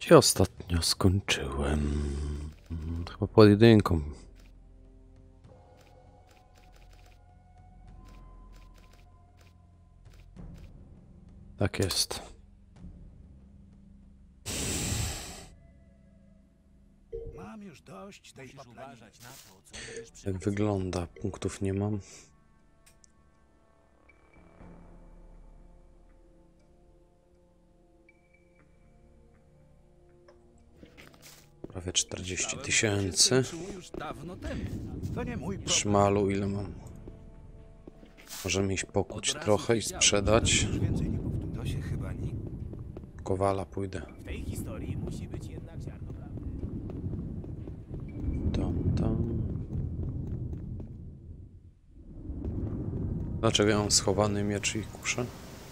Gdzie ostatnio skończyłem? Chyba pod jedynką. Tak jest. Mam już dość tej paplaniny. Jak wygląda? Punktów nie mam. Prawie 40 000. Już dawno temu. To nie mój problem. Szmalu ile mam? Możemy iść pokuć trochę i sprzedać. Już więcej nie powtórzę. To się chyba nie... Kowala pójdę. W tej historii musi być jednak ziarno prawdy. Tam. Dlaczego ja mam schowany miecz i kuszę?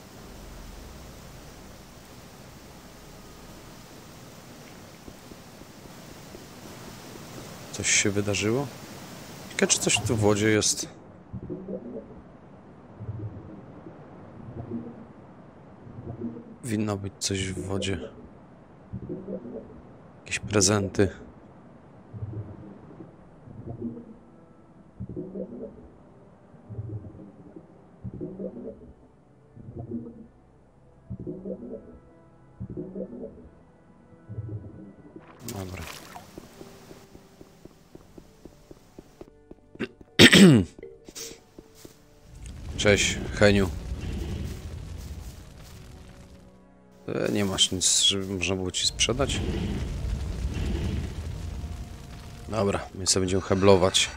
Coś się wydarzyło? Ciekawe, czy coś tu w wodzie jest? Winno być coś w wodzie. Jakieś prezenty. Dobra. Cześć, Heniu. Nie masz nic, żeby można było ci sprzedać? Dobra, my sobie będziemy heblować.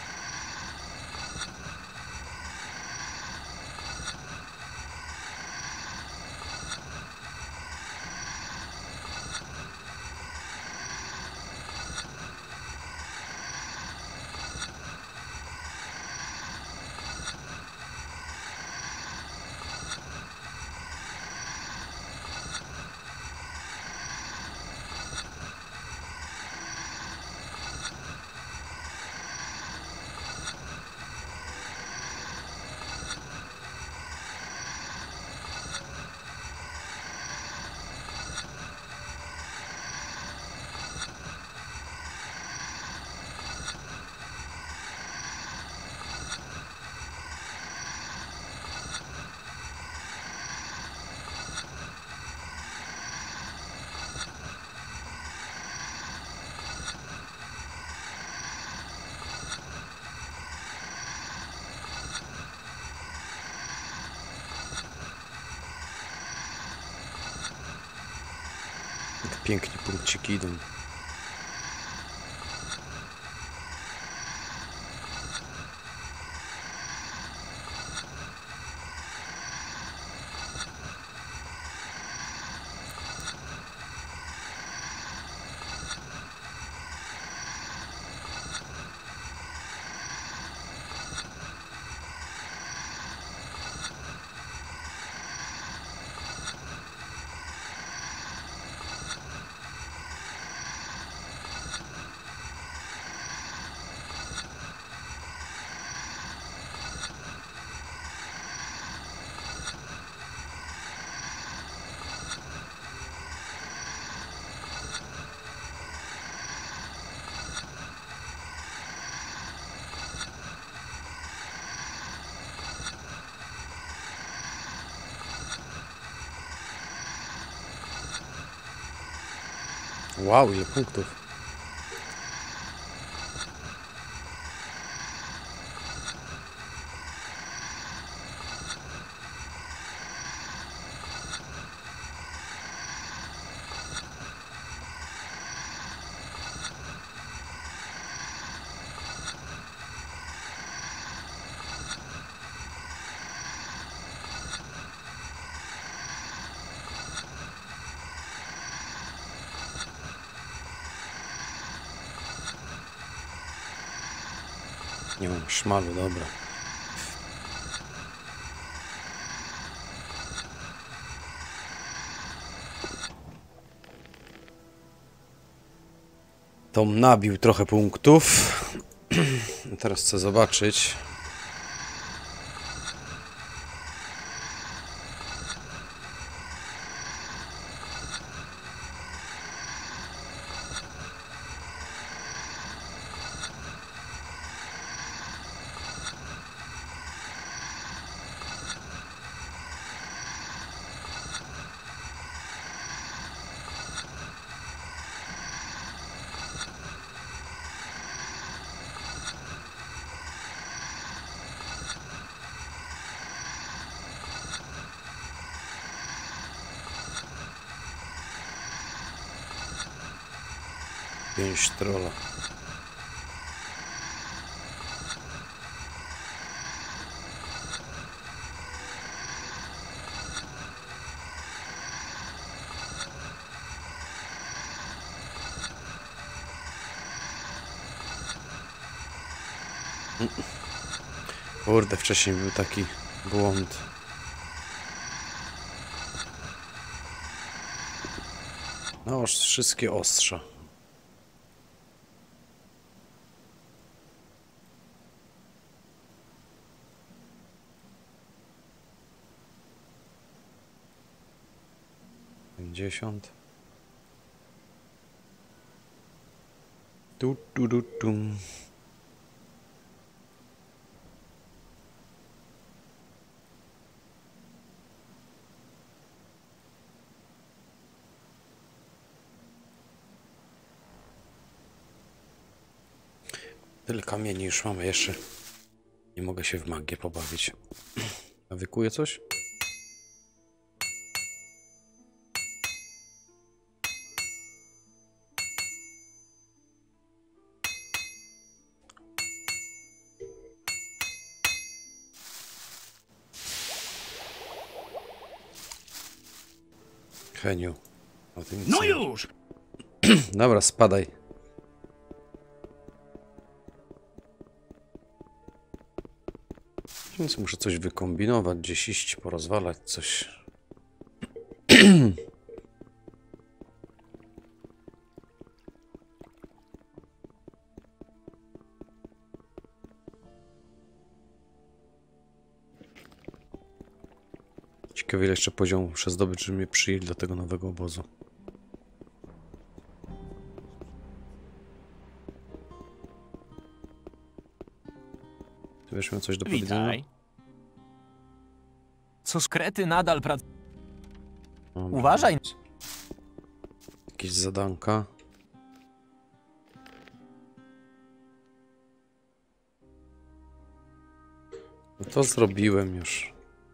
Jak pięknie punkciki idą. Wow, ile punktów. Nie mam szmalu, dobra. Tom nabił trochę punktów. Teraz chcę zobaczyć. Pięść trolla. Kurde, wcześniej był taki błąd. No, wszystkie ostrza. Pięćdziesiąt. Tu. Tyle kamieni już mamy jeszcze. Nie mogę się w magię pobawić. Nawykuję coś? Heniu. O tym nic No nie- już! Dobra, spadaj. Więc muszę coś wykombinować, gdzieś iść, porozwalać coś. Ciekawe, ile jeszcze poziomów muszę zdobyć, żeby mnie przyjęli do tego nowego obozu. Ty wiesz, miał coś do powiedzenia? Witaj. Co skrety nadal pracują? Dobra. Uważaj. Jakieś zadanka. No to zrobiłem już.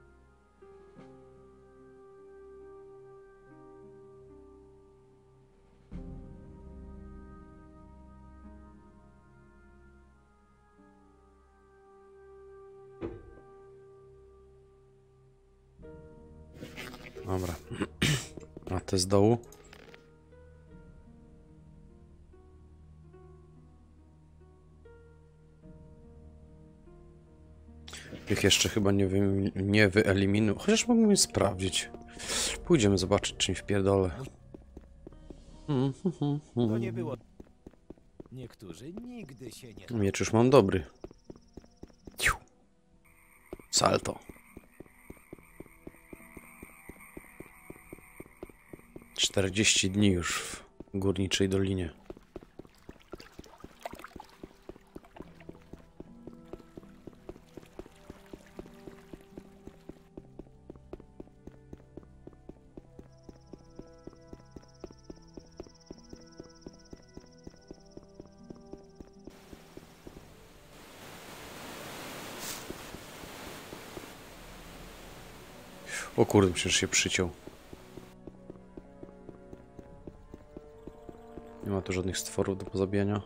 Dobra. A te z dołu? Tych jeszcze chyba nie wyeliminuję. Chociaż mógłbym sprawdzić. Pójdziemy zobaczyć, czy mi wpierdolę. To nie było. Niektórzy nigdy się nie... Miecz już mam dobry. Ciu. Salto. 40 dni już w Górniczej Dolinie. O kurde, przecież się przyciął. Nie ma tu żadnych stworów do pozabijania.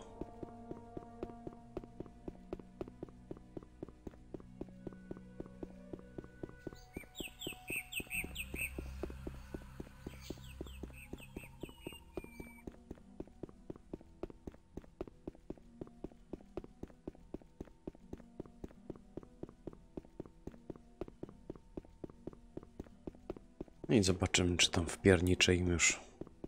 No i zobaczymy, czy tam wpierniczę im już.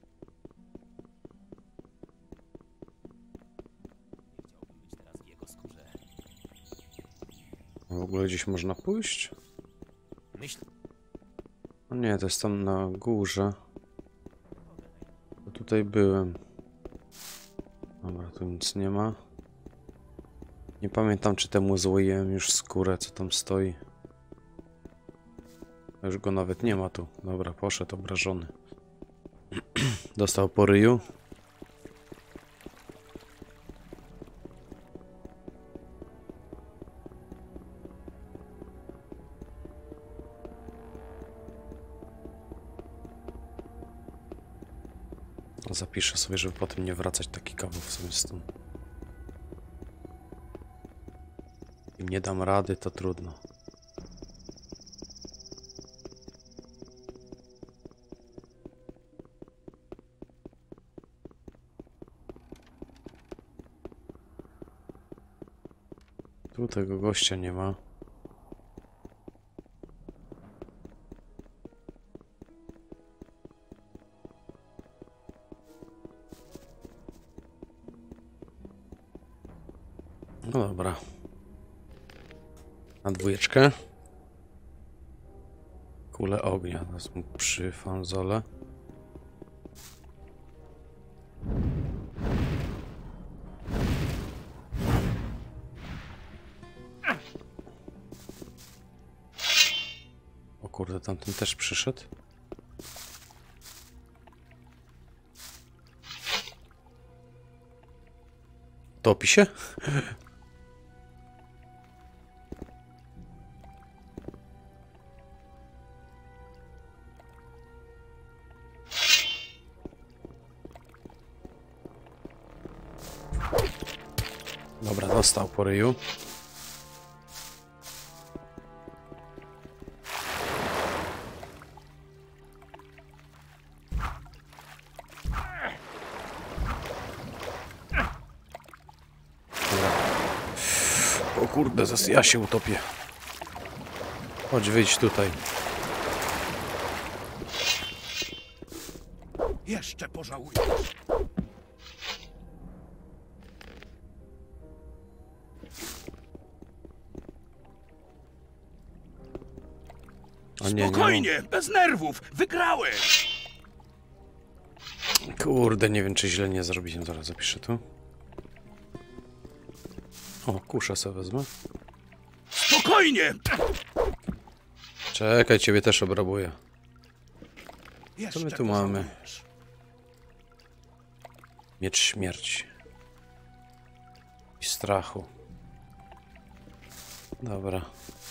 Chciałbym być teraz w jego skórze. W ogóle gdzieś można pójść? Myślę... No nie, to jest tam na górze. Bo tutaj byłem. Dobra, tu nic nie ma. Nie pamiętam, czy temu złoiłem już skórę, co tam stoi. Już go nawet nie ma tu. Dobra, poszedł obrażony. Dostał po ryju. Zapiszę sobie, żeby potem nie wracać taki kawał w sumie stąd. Im nie dam rady, to trudno. Tu tego gościa nie ma. No dobra. Na dwójeczkę. Kulę ognia. Teraz mu przy fanzole. O kurde, tamten też przyszedł. Topi się? Dobra, dostał po ryju. O kurde, ja się utopię. Chodź, wyjdź tutaj. Jeszcze pożałujesz. O nie, Spokojnie, bez nerwów, wygrałeś! nie. Kurde, nie wiem, czy źle nie zrobiłem. Zaraz zapiszę tu. O, kuszę sobie wezmę. Spokojnie! Czekaj, ciebie też obrabuję. Co my Jeszcze tu mamy? pożałujesz. Miecz śmierci. I strachu. Dobra.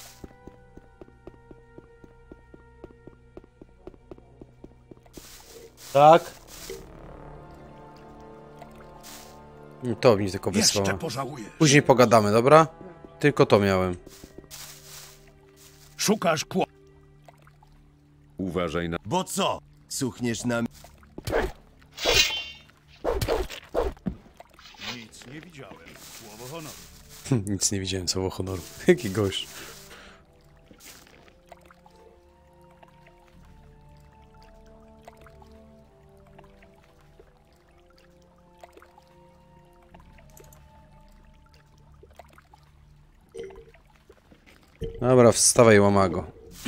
Tak? To mi tylko Jeszcze wysłała. pożałujesz. Później pogadamy, dobra? Tylko to miałem. Szukasz kło... Uważaj na... Bo co? Cuchniesz na... Nic nie widziałem. Słowo honoru. Nic nie widziałem, słowo honoru. Jaki gość. Dobra, wstawaj, łamago.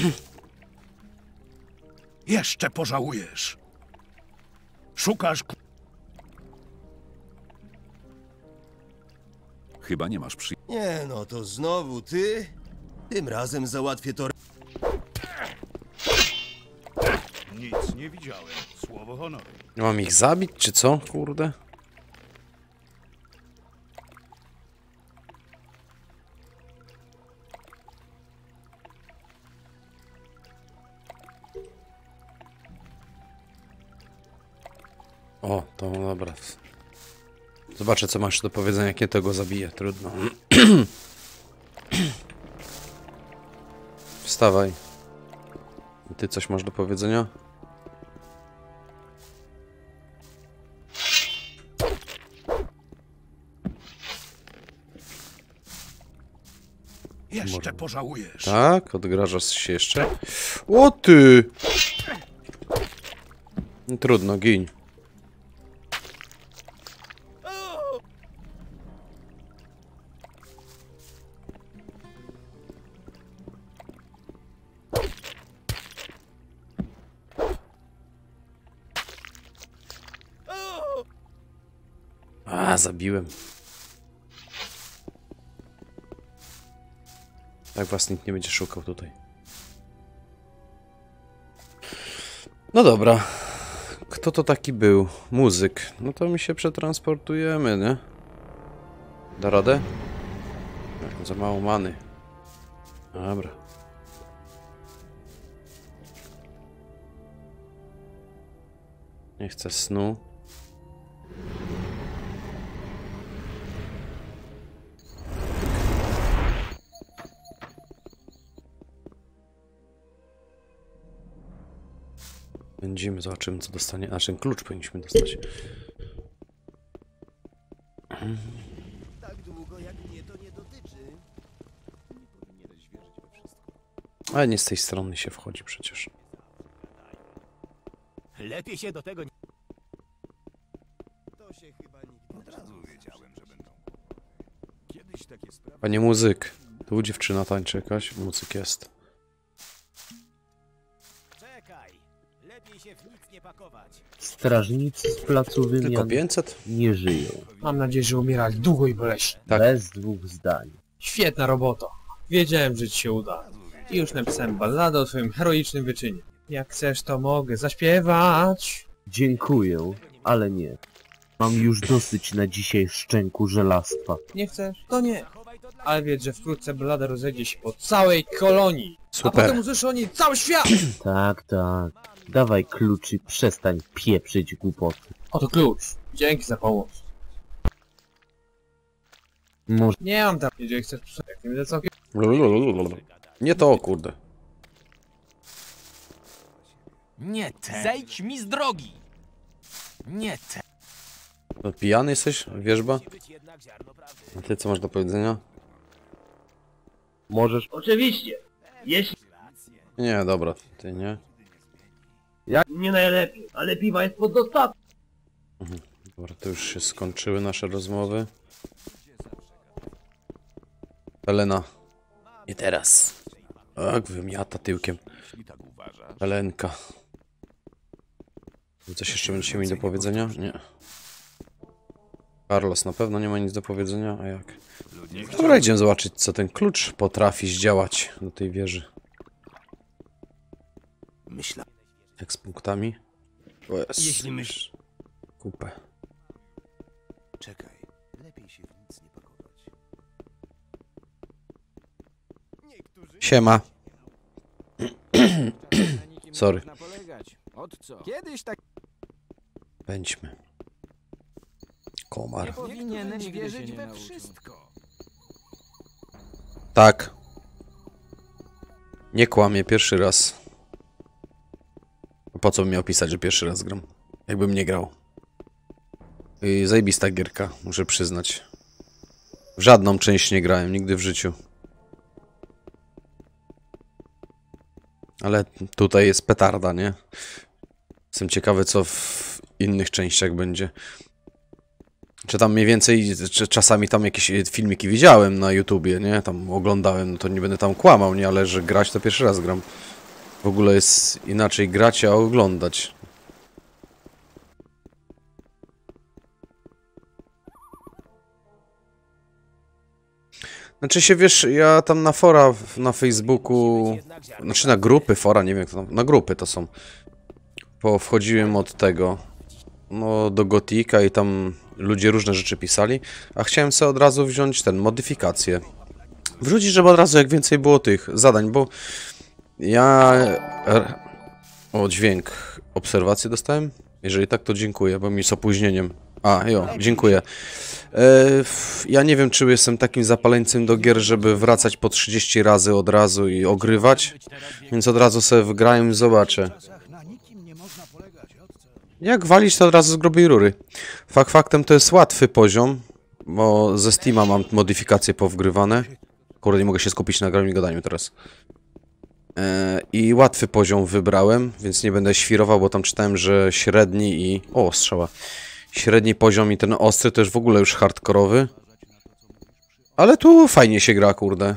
Jeszcze pożałujesz. Szukasz kło... Chyba nie masz przy... Nie no, to znowu ty? Tym razem załatwię to... Nic nie widziałem. Słowo honoru. Mam ich zabić, czy co? Kurde. O, to dobra. Zobaczę, co masz do powiedzenia, jak nie tego zabiję. Trudno. Wstawaj. Ty coś masz do powiedzenia? Jeszcze pożałujesz. Tak? Odgrażasz się jeszcze? O ty! Trudno, gin. A, zabiłem. Tak was nikt nie będzie szukał tutaj. No dobra. Kto to taki był? Muzyk. No to mi się przetransportujemy, nie? Da radę? Za mało many. Dobra. Nie chcę snu. Będziemy, zobaczymy co dostanie. Znaczy klucz powinniśmy dostać. Tak długo jak mnie to nie dotyczy. Ale nie z tej strony się wchodzi przecież. Lepiej się do tego nie... To się chyba nigdy Od razu wiedziałem, że będą. Kiedyś takie sprawy... Panie muzyk. Tu dziewczyna tańczy jakaś. Muzyk jest. Czekaj! Lepiej się w nic nie pakować. Strażnicy z placu Tylko wymian 500? nie żyją. Mam nadzieję, że umierali długo i boleśnie. Tak. Bez dwóch zdań. Świetna robota. Wiedziałem, że ci się uda. I już napisałem balladę o twoim heroicznym wyczynie. Jak chcesz, to mogę zaśpiewać. Dziękuję, ale nie. Mam już dosyć na dzisiaj szczęku żelastwa. Nie chcesz? To nie. Ale wiedz, że wkrótce ballada rozejdzie się po całej kolonii. A potem Super. usłyszy o niej cały świat! Tak, tak. Dawaj klucz i przestań pieprzyć głupoty. Oto klucz. Dzięki za pomoc. Może Nie mam tam, jeżeli chcesz przejść, jak nie będę całkiem... Nie to, kurde. Nie te. Zejdź mi z drogi! Nie te. No, pijany jesteś, wierzba? Musi być jednak ziarno prawdy. A ty co masz do powiedzenia? możesz... Oczywiście. Jeśli Nie, dobra, ty nie. nie najlepiej, ale piwa jest pod dostatkiem. Dobra, to już się skończyły nasze rozmowy. Helena. I teraz. Tak, wymiata tyłkiem. Jeśli tak uważasz... Helenka. Coś jeszcze będziecie mieli do powiedzenia? Nie. Carlos na pewno nie ma nic do powiedzenia, a jak? Dobra, idziemy zobaczyć, co ten klucz potrafi zdziałać do tej wieży. Myślę. Jak z punktami? O jest. Jeśli myśl- Kupę. Czekaj. Lepiej się w nic nie pakować. Siema. Sorry. Od co? Kiedyś tak Pędźmy. Komar. powinieneś wierzyć we wszystko. Tak. Nie kłamie pierwszy raz. Po co bym miał pisać, że pierwszy raz gram? Jakbym nie grał. I zajebista gierka, muszę przyznać. W żadną część nie grałem, nigdy w życiu. Ale tutaj jest petarda, nie? Jestem ciekawy, co w innych częściach będzie. Czy tam mniej więcej, czy czasami tam jakieś filmiki widziałem na YouTubie, nie? Tam oglądałem, no to nie będę tam kłamał, nie? Ale że grać to pierwszy raz gram. W ogóle jest inaczej grać, a oglądać. Znaczy się, wiesz, ja tam na fora na Facebooku, znaczy na grupy fora, nie wiem jak to tam, na grupy to są. Wchodziłem od tego, no do Gotika i tam ludzie różne rzeczy pisali, a chciałem sobie od razu wziąć modyfikację. Wrzucić, żeby od razu jak więcej było tych zadań, bo ja... O, dźwięk. Obserwację dostałem? Jeżeli tak, to dziękuję, bo mi z opóźnieniem. A, jo, dziękuję. Ja nie wiem, czy jestem takim zapaleńcem do gier, żeby wracać po 30 razy od razu i ogrywać, więc od razu sobie wgrałem i zobaczę. Na nikim nie można polegać, od co? Jak walić, to od razu z grubej rury. Faktem to jest łatwy poziom, bo ze Steama mam modyfikacje powgrywane. Kurde, nie mogę się skupić na graniu i gadaniu teraz. I łatwy poziom wybrałem, więc nie będę świrował, bo tam czytałem, że średni i... O, strzała. Średni poziom i ten ostry to już w ogóle już hardkorowy. Ale tu fajnie się gra, kurde.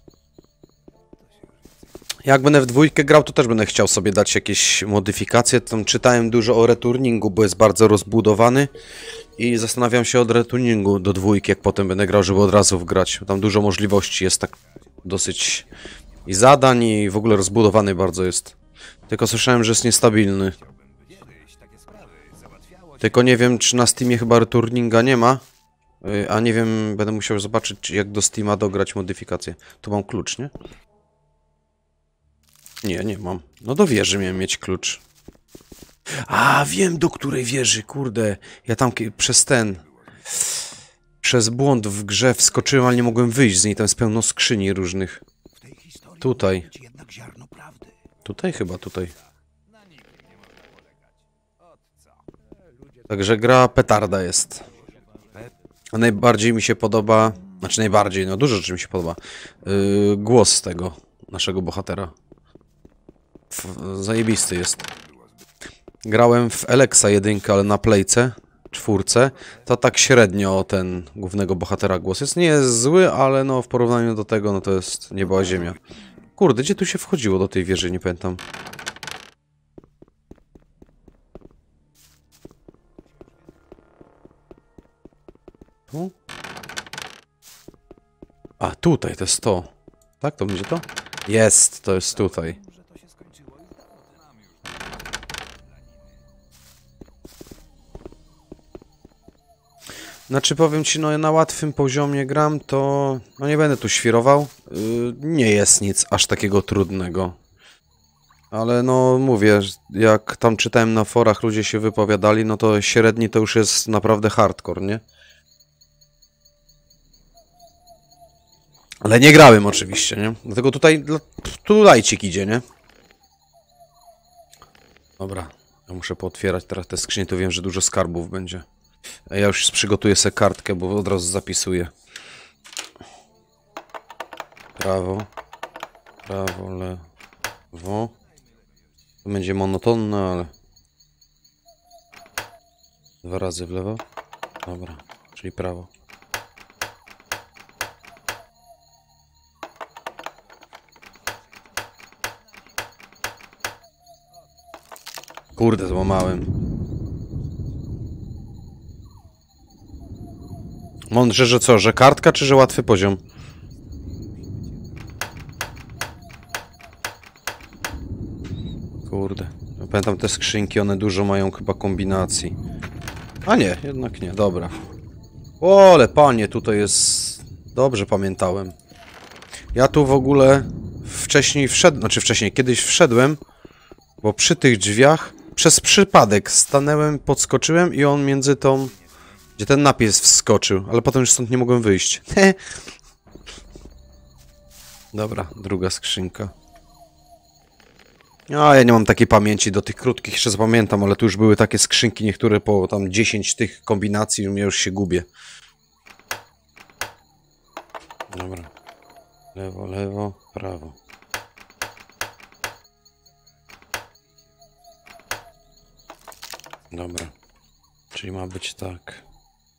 Jak będę w dwójkę grał, to też będę chciał sobie dać jakieś modyfikacje. Tam czytałem dużo o returningu, bo jest bardzo rozbudowany. I zastanawiam się od returningu do dwójki, jak potem będę grał, żeby od razu wgrać. Tam dużo możliwości jest, tak dosyć... I zadań, i w ogóle rozbudowany bardzo jest. Tylko słyszałem, że jest niestabilny. Tylko nie wiem, czy na Steamie chyba returninga nie ma. A nie wiem, będę musiał zobaczyć, jak do Steama dograć modyfikację. Tu mam klucz, nie? Nie, nie mam. No do wieży miałem mieć klucz. A, wiem do której wieży, kurde. Ja tam przez błąd w grze wskoczyłem, ale nie mogłem wyjść z niej. Tam jest pełno skrzyni różnych. Tutaj. Tutaj chyba, tutaj. Także gra petarda jest. A najbardziej mi się podoba... Znaczy najbardziej, no dużo rzeczy mi się podoba. Głos tego naszego bohatera. Zajebisty jest. Grałem w Alexa 1, ale na Playce 4. To tak średnio ten głównego bohatera głos jest. Nie jest zły, ale no w porównaniu do tego, no to jest nieba a ziemia. Kurde, gdzie tu się wchodziło do tej wieży? Nie pamiętam. Tu? A, tutaj, to jest to. Tak, to będzie to? Jest, to jest tutaj. Znaczy powiem ci, no na łatwym poziomie gram, to no nie będę tu świrował. Nie jest nic aż takiego trudnego. Ale no mówię, jak tam czytałem na forach, ludzie się wypowiadali, no to średni to już jest naprawdę hardcore, nie? Ale nie grałem oczywiście, nie? Dlatego tutaj tu lajcik idzie, nie? Dobra, ja muszę pootwierać teraz te skrzynie, to wiem, że dużo skarbów będzie. A ja już przygotuję sobie kartkę, bo od razu zapisuję. Prawo, prawo, lewo. To będzie monotonne, ale... 2 razy w lewo. Dobra, czyli prawo. Kurde, złamałem. Mądrze, że co? Że kartka, czy że łatwy poziom? Kurde. Ja pamiętam te skrzynki, one dużo mają chyba kombinacji. A nie, jednak nie. Dobra. O, ale panie, tutaj jest... Dobrze pamiętałem. Ja tu w ogóle wcześniej wszedłem... Znaczy wcześniej, kiedyś wszedłem, bo przy tych drzwiach przez przypadek stanęłem, podskoczyłem i on między tą... Gdzie ten napis wskoczył, ale potem już stąd nie mogłem wyjść. Dobra, druga skrzynka. A ja nie mam takiej pamięci do tych krótkich, jeszcze zapamiętam, ale tu już były takie skrzynki, niektóre po tam 10 tych kombinacji, ja już się gubię. Dobra. Lewo, lewo, prawo. Dobra. Czyli ma być tak.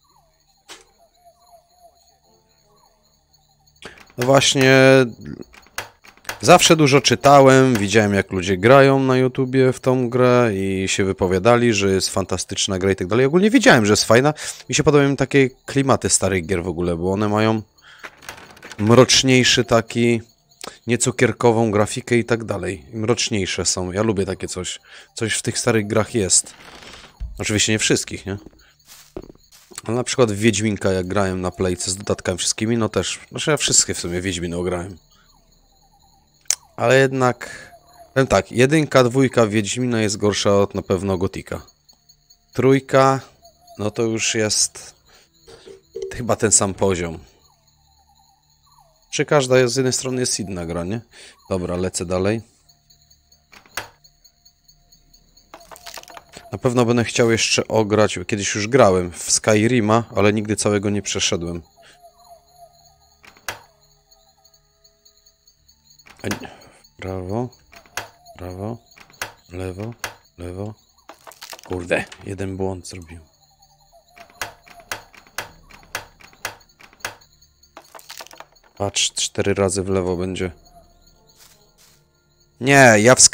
No właśnie, zawsze dużo czytałem, widziałem jak ludzie grają na YouTubie w tą grę i się wypowiadali, że jest fantastyczna gra i tak dalej. Ogólnie wiedziałem, że jest fajna. Mi się podobają takie klimaty starych gier w ogóle, bo one mają mroczniejszy taki, niecukierkową grafikę i tak dalej. Mroczniejsze są. Ja lubię takie coś. Coś w tych starych grach jest. Oczywiście nie wszystkich, nie? Ale na przykład w Wiedźminka, jak grałem na Playce z dodatkami wszystkimi, no też... Znaczy ja wszystkie w sumie Wiedźminy grałem. Ale jednak... Powiem tak, 1, 2 Wiedźmina jest gorsza od na pewno Gotika. 3, no to już jest... Chyba ten sam poziom. Czy każda jest, z jednej strony jest inna gra, nie? Dobra, lecę dalej. Na pewno będę chciał jeszcze ograć, kiedyś już grałem w Skyrima, ale nigdy całego nie przeszedłem. Prawo, prawo, lewo, lewo. Kurde, jeden błąd zrobiłem. Patrz, 4 razy w lewo będzie. Nie, ja w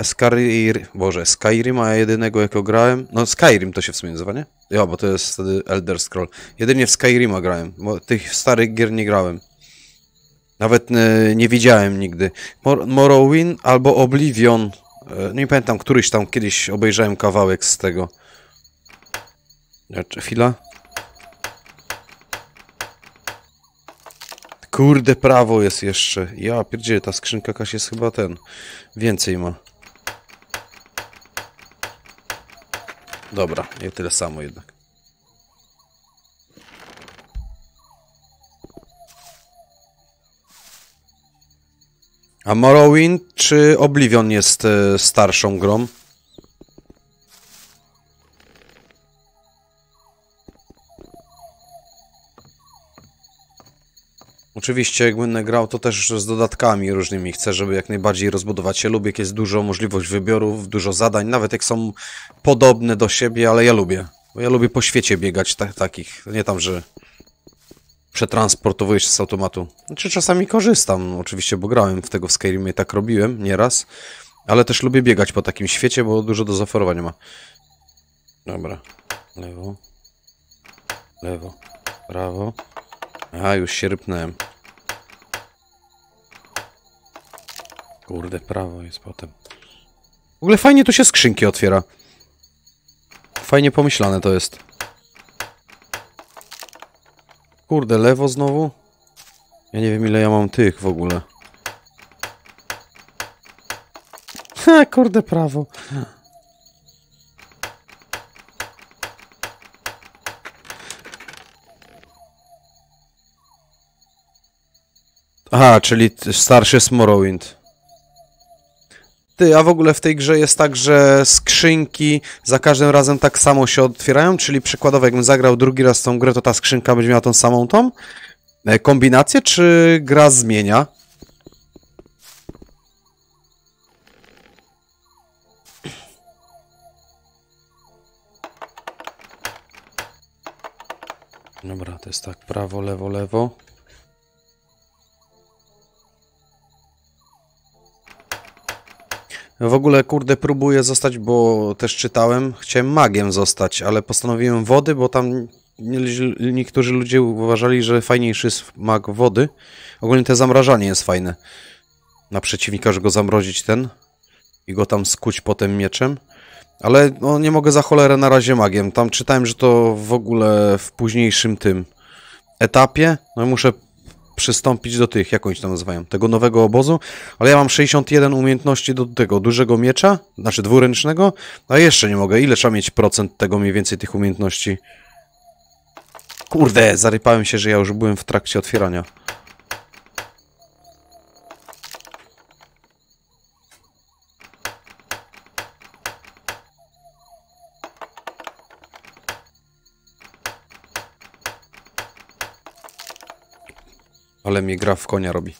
Skyrima jedynego jako grałem. No Skyrim to się w sumie nazywa, nie? Ja, bo to jest wtedy Elder Scroll. Jedynie w Skyrima grałem, bo tych starych gier nie grałem. Nawet nie widziałem nigdy. Morrowind albo Oblivion. Nie pamiętam, któryś tam kiedyś obejrzałem kawałek z tego. Chwila. Kurde, prawo jest jeszcze. Ja pierdzielę, ta skrzynka jakaś jest chyba ten. Więcej ma. Dobra, nie tyle samo jednak. A Morrowind czy Oblivion jest starszą grą? Oczywiście, jak będę grał, to też z dodatkami różnymi. Chcę, żeby jak najbardziej rozbudować się. Lubię, jak jest dużo możliwość wyborów, dużo zadań, nawet jak są podobne do siebie, ale ja lubię. Bo ja lubię po świecie biegać takich. Nie tam, że przetransportowujesz się z automatu. Znaczy czasami korzystam, oczywiście, bo grałem w tego w Skyrimie i tak robiłem nieraz. Ale też lubię biegać po takim świecie, bo dużo do zaoferowania ma. Dobra. Lewo. Lewo. Prawo. A, już się rypnąłem. Kurde, prawo jest potem. W ogóle fajnie tu się skrzynki otwiera. Fajnie pomyślane to jest. Kurde, lewo znowu? Ja nie wiem, ile ja mam tych w ogóle. Ha, kurde, prawo. Aha, czyli starszy jest Morrowind. Ty, a w ogóle w tej grze jest tak, że skrzynki za każdym razem tak samo się otwierają? Czyli przykładowo, jakbym zagrał drugi raz tą grę, to ta skrzynka będzie miała tą samą kombinację, czy gra zmienia? Dobra, to jest tak, prawo, lewo, lewo. W ogóle, kurde, próbuję zostać, bo też czytałem, chciałem magiem zostać, ale postanowiłem wody, bo tam niektórzy ludzie uważali, że fajniejszy jest mag wody. Ogólnie te zamrażanie jest fajne. Na przeciwnika, że go zamrozić i go tam skuć potem mieczem. Ale no, nie mogę za cholerę na razie magiem. Tam czytałem, że to w ogóle w późniejszym tym etapie, no muszę przystąpić do tych, jak oni się tam nazywają, tego nowego obozu, ale ja mam 61 umiejętności do tego dużego miecza, znaczy dwuręcznego, a jeszcze nie mogę. Ile trzeba mieć procent tego mniej więcej tych umiejętności? Kurde, zarypałem się, że ja już byłem w trakcie otwierania. Ale mnie gra w konia robi.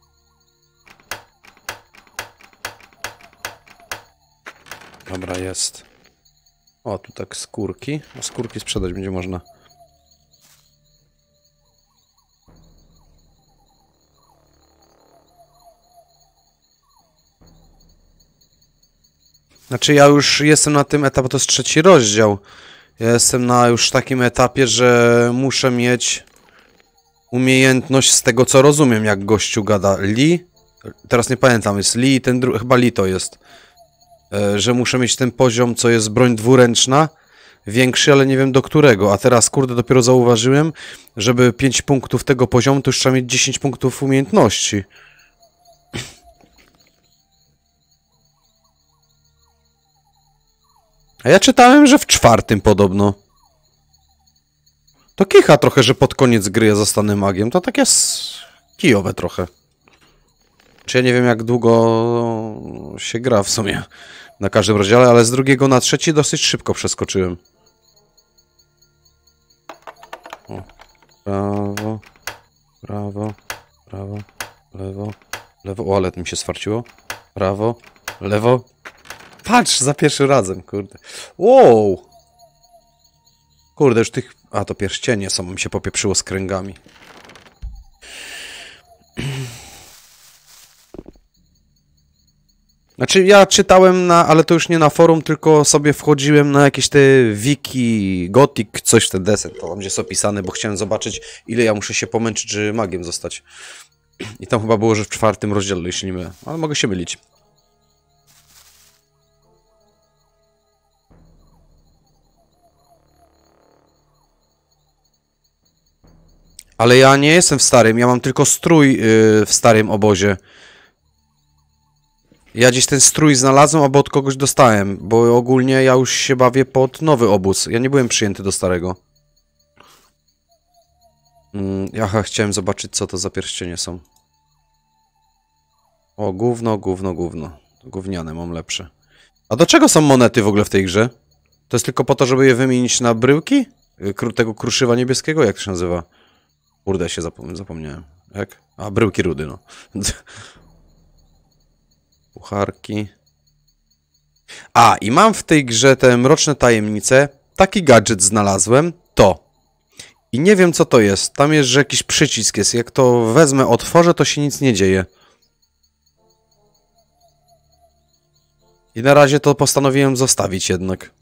Dobra, jest. O, tu tak skórki. A skórki sprzedać będzie można. Znaczy ja już jestem na tym etapie, to jest 3. rozdział. Ja jestem na już takim etapie, że muszę mieć umiejętność z tego, co rozumiem, jak gościu gada. Lee? Teraz nie pamiętam, jest Lee i ten drugi, chyba Lee to jest. Że muszę mieć ten poziom, co jest broń dwuręczna, większy, ale nie wiem do którego. A teraz, kurde, dopiero zauważyłem, żeby 5 punktów tego poziomu, to już trzeba mieć 10 punktów umiejętności. A ja czytałem, że w 4. podobno. To kicha trochę, że pod koniec gry ja zostanę magiem. To tak jest kijowe trochę. Czy ja nie wiem, jak długo się gra w sumie na każdym rozdziale, ale z 2. na 3 dosyć szybko przeskoczyłem. O. Prawo, prawo, prawo, lewo, lewo. O, ale mi się swarciło. Prawo, lewo. Patrz, za pierwszym razem, kurde. Wow! Kurde, już tych... A, to pierścienie są, mi się popieprzyło z kręgami. Znaczy, ja czytałem ale to już nie na forum, tylko sobie wchodziłem na jakieś te wiki, gothic, coś w ten deseń, to tam gdzie jest opisane, bo chciałem zobaczyć, ile ja muszę się pomęczyć, żeby magiem zostać. I tam chyba było, że w 4. rozdziale, jeśli nie mylę, ale mogę się mylić. Ale ja nie jestem w starym, ja mam tylko strój w starym obozie. Ja gdzieś ten strój znalazłem, albo od kogoś dostałem, bo ogólnie ja już się bawię pod nowy obóz. Ja nie byłem przyjęty do starego. Ja chciałem zobaczyć, co to za pierścienie są. O, gówno, gówno, gówno. Gówniane, mam lepsze. A do czego są monety w ogóle w tej grze? To jest tylko po to, żeby je wymienić na bryłki? Tego kruszywa niebieskiego? Jak to się nazywa? Kurde, się zapomniałem. Jak? A, bryłki rudy, no. Pucharki. A, i mam w tej grze te mroczne tajemnice. Taki gadżet znalazłem. To. I nie wiem, co to jest. Tam jest, że jakiś przycisk jest. Jak to wezmę, otworzę, to się nic nie dzieje. I na razie to postanowiłem zostawić jednak.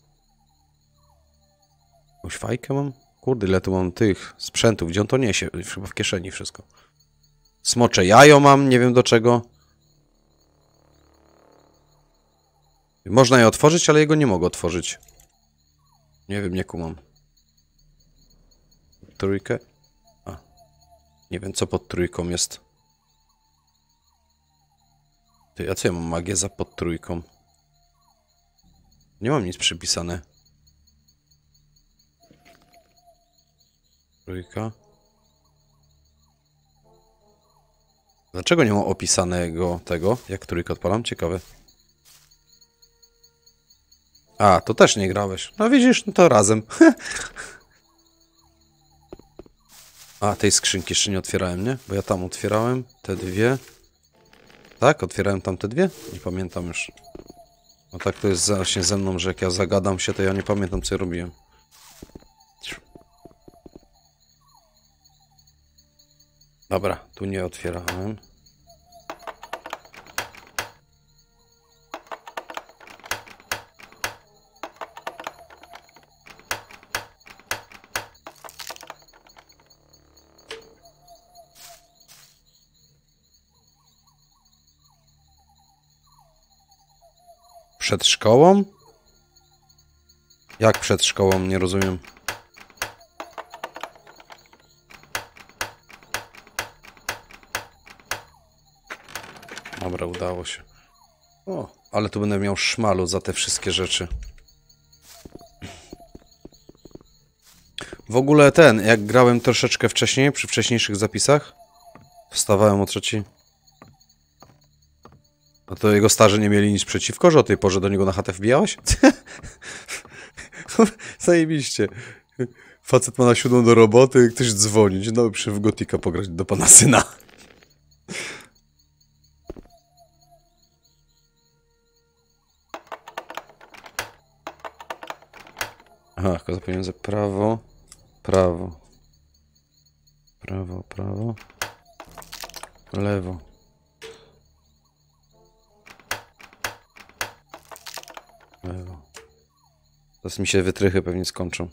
Jakąś fajkę mam? Kurde, ile tu mam tych sprzętów. Gdzie on to niesie? Chyba w kieszeni wszystko. Smocze jajo mam, nie wiem do czego. Można je otworzyć, ale jego nie mogę otworzyć. Nie wiem, nie kumam. Trójkę? A. Nie wiem, co pod trójką jest. Ty, a co ja mam magię za pod trójką? Nie mam nic przypisane. Trójka. Dlaczego nie ma opisanego tego, jak trójkę odpalam? Ciekawe. A, to też nie grałeś. No widzisz, no to razem. A, tej skrzynki jeszcze nie otwierałem, nie? Bo ja tam otwierałem te dwie. Tak? Otwierałem tam te dwie? Nie pamiętam już. No tak to jest właśnie ze mną, że jak ja zagadam się, to ja nie pamiętam, co ja robiłem. Dobra, tu nie otwierałem. Przed szkołą? Jak przed szkołą? Nie rozumiem. Dobra, udało się. O, ale tu będę miał szmalu za te wszystkie rzeczy. W ogóle jak grałem troszeczkę wcześniej, przy wcześniejszych zapisach, wstawałem o 3:00. A to jego starzy nie mieli nic przeciwko, że o tej porze do niego na chatę wbijałeś? Zajebiście. Facet ma na 7:00 do roboty, ktoś dzwoni. Dzień dobry, przy w Gotika pograć do pana syna. Aha, tylko za pieniądze prawo, prawo, prawo, prawo, lewo. Lewo. Teraz mi się wytrychy pewnie skończą.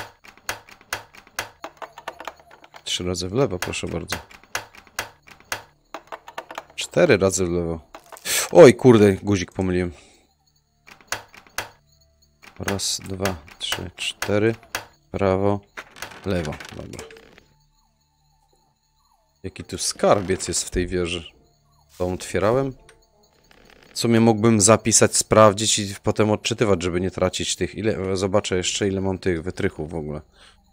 3 razy w lewo, proszę bardzo. 4 razy w lewo. Oj, kurde, guzik pomyliłem. Raz, 2, 3, 4. Prawo, lewo. Dobra. Jaki tu skarbiec jest w tej wieży. To otwierałem? W sumie mógłbym zapisać, sprawdzić i potem odczytywać, żeby nie tracić tych. Zobaczę jeszcze, ile mam tych wytrychów w ogóle.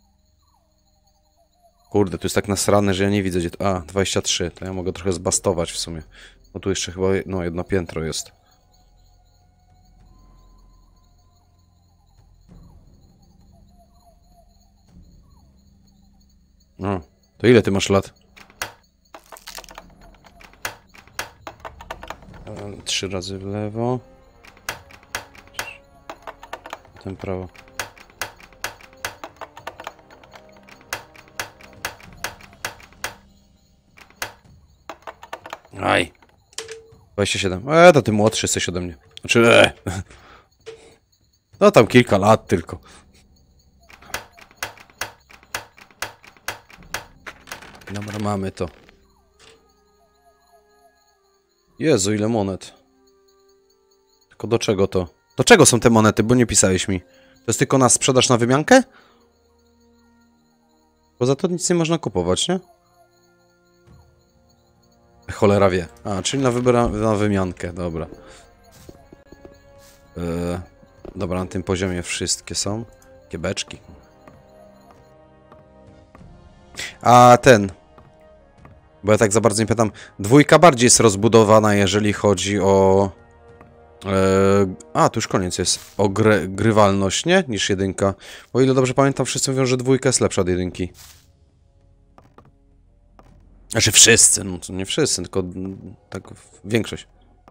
Kurde, tu jest tak nasrane, że ja nie widzę gdzie to... A, 23. To ja mogę trochę zbastować w sumie. Bo tu jeszcze chyba jedno piętro jest. No, to ile ty masz lat? 3 razy w lewo. Potem prawo. Aj. 27. To ty młodszy jesteś ode mnie. Znaczy, No tam kilka lat tylko. Dobra, mamy to. Jezu, ile monet. Tylko do czego to? Do czego są te monety, bo nie pisałeś mi. To jest tylko na sprzedaż na wymiankę? Bo za to nic nie można kupować, nie? cholera wie. A, czyli na wymiankę, dobra. Dobra, na tym poziomie wszystkie są. Kiebeczki. A ten... Bo ja tak za bardzo nie pytam. Dwójka bardziej jest rozbudowana, jeżeli chodzi o... A, tu już koniec jest. O grywalność, nie? Niż jedynka. O ile dobrze pamiętam, wszyscy mówią, że dwójka jest lepsza od jedynki. Znaczy wszyscy, no to nie wszyscy, tylko tak większość.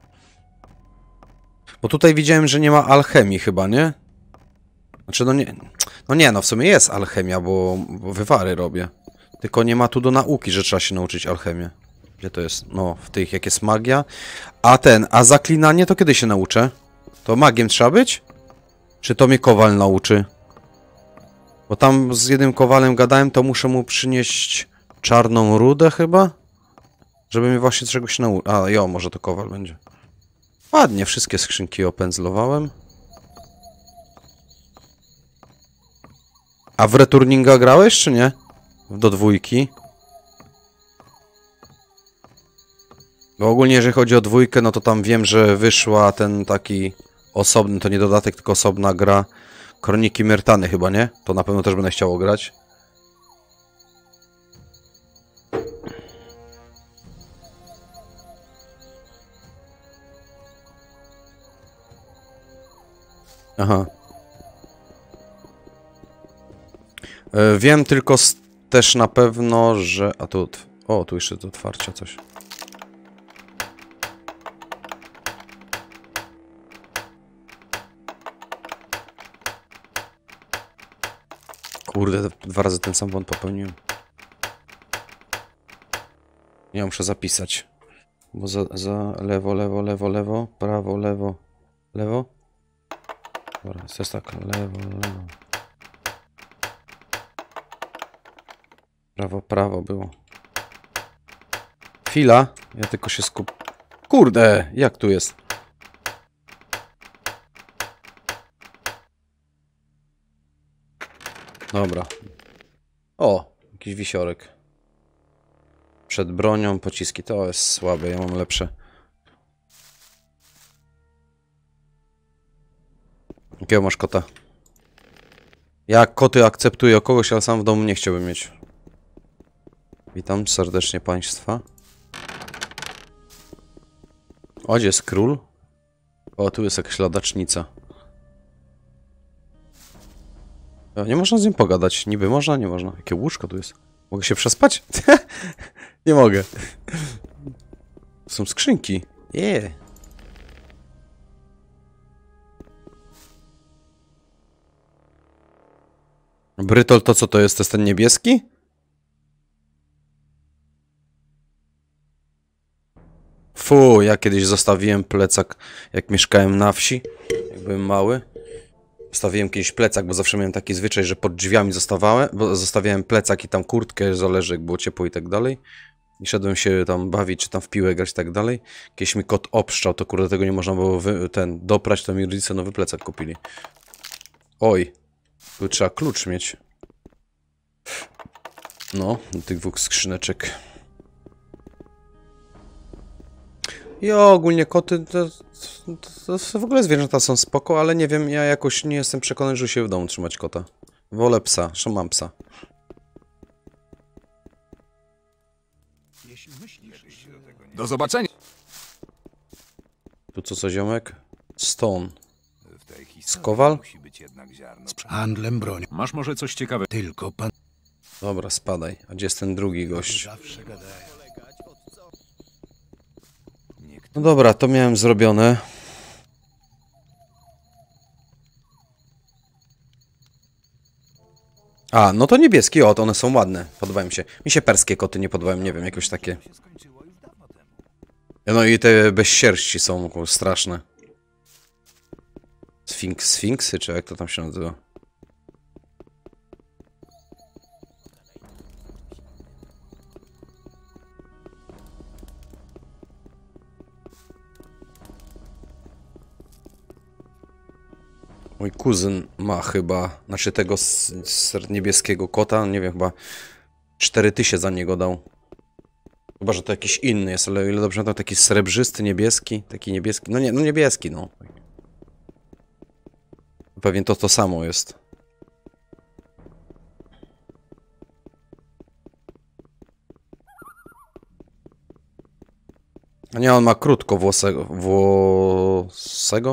Bo tutaj widziałem, że nie ma alchemii chyba, nie? Znaczy no nie... No nie, no w sumie jest alchemia, bo wywary robię. Tylko nie ma tu do nauki, że trzeba się nauczyć alchemię. Gdzie to jest? No, w tych, jak jest magia. A zaklinanie to kiedy się nauczę? To magiem trzeba być? Czy to mnie kowal nauczy? Bo tam z jednym kowalem gadałem, to muszę mu przynieść czarną rudę chyba? Żeby mnie właśnie czegoś nauczyć. A, jo, może to kowal będzie. Ładnie, wszystkie skrzynki opędzlowałem. A w Returninga grałeś, czy nie? Do dwójki. Bo ogólnie jeżeli chodzi o dwójkę, no to tam wiem, że wyszła ten taki osobny, to nie dodatek, tylko osobna gra Kroniki Myrtany chyba, nie? To na pewno też będę chciał grać. Aha. Wiem tylko też na pewno, że... A tu... O, tu jeszcze do otwarcia coś. Kurde, 2 razy ten sam błąd popełniłem. Ja muszę zapisać. Bo za lewo, lewo, lewo, lewo, prawo, lewo, lewo. Dobra, jest tak, lewo, lewo. Prawo, prawo było. Chwila, ja tylko się Kurde, jak tu jest? Dobra. O, jakiś wisiorek. Przed bronią, pociski. To jest słabe, ja mam lepsze. Jakiego masz kota? Ja koty akceptuję o kogoś, ale sam w domu nie chciałbym mieć. Witam serdecznie państwa. O, gdzie jest król? O, tu jest jakaś ladacznica. Nie można z nim pogadać. Niby można, nie można. Jakie łóżko tu jest? Mogę się przespać? Nie mogę. Są skrzynki. Yeah. Brytol to co to jest? To jest ten niebieski? Fu, ja kiedyś zostawiłem plecak, jak mieszkałem na wsi, jak byłem mały. Zostawiłem kiedyś plecak, bo zawsze miałem taki zwyczaj, że pod drzwiami zostawiałem plecak i tam kurtkę, zależy jak było ciepło i tak dalej. I szedłem się tam bawić, czy tam w piłę grać i tak dalej. Kiedyś mi kot obszczał, to kurde tego nie można było doprać, to mi rodzice nowy plecak kupili. Oj, tu trzeba klucz mieć. No, do tych 2 skrzyneczek. I ogólnie koty to w ogóle zwierzęta są spoko, ale nie wiem, ja jakoś nie jestem przekonany, że się w domu trzymać kota. Wolę psa, zresztą mam psa. Do zobaczenia. Tu co ziomek? Stone. Skowal? Z handlem bronią. Masz może coś ciekawego? Tylko pan... Dobra, spadaj. A gdzie jest ten drugi gość? No dobra, to miałem zrobione. A, no to niebieskie, o, to one są ładne. Podobają mi się. Mi się perskie koty nie podobają, nie wiem, jakoś takie. No i te bez sierści są straszne. Sfinksy, czy jak to tam się nazywa? Mój kuzyn ma chyba, znaczy tego z niebieskiego kota, nie wiem, chyba 4000 za niego dał. Chyba, że to jakiś inny jest, ale o ile dobrze pamiętam, taki srebrzysty, niebieski. Taki niebieski. No nie, no niebieski, no. Pewnie to samo jest. A nie, on ma krótko włosego.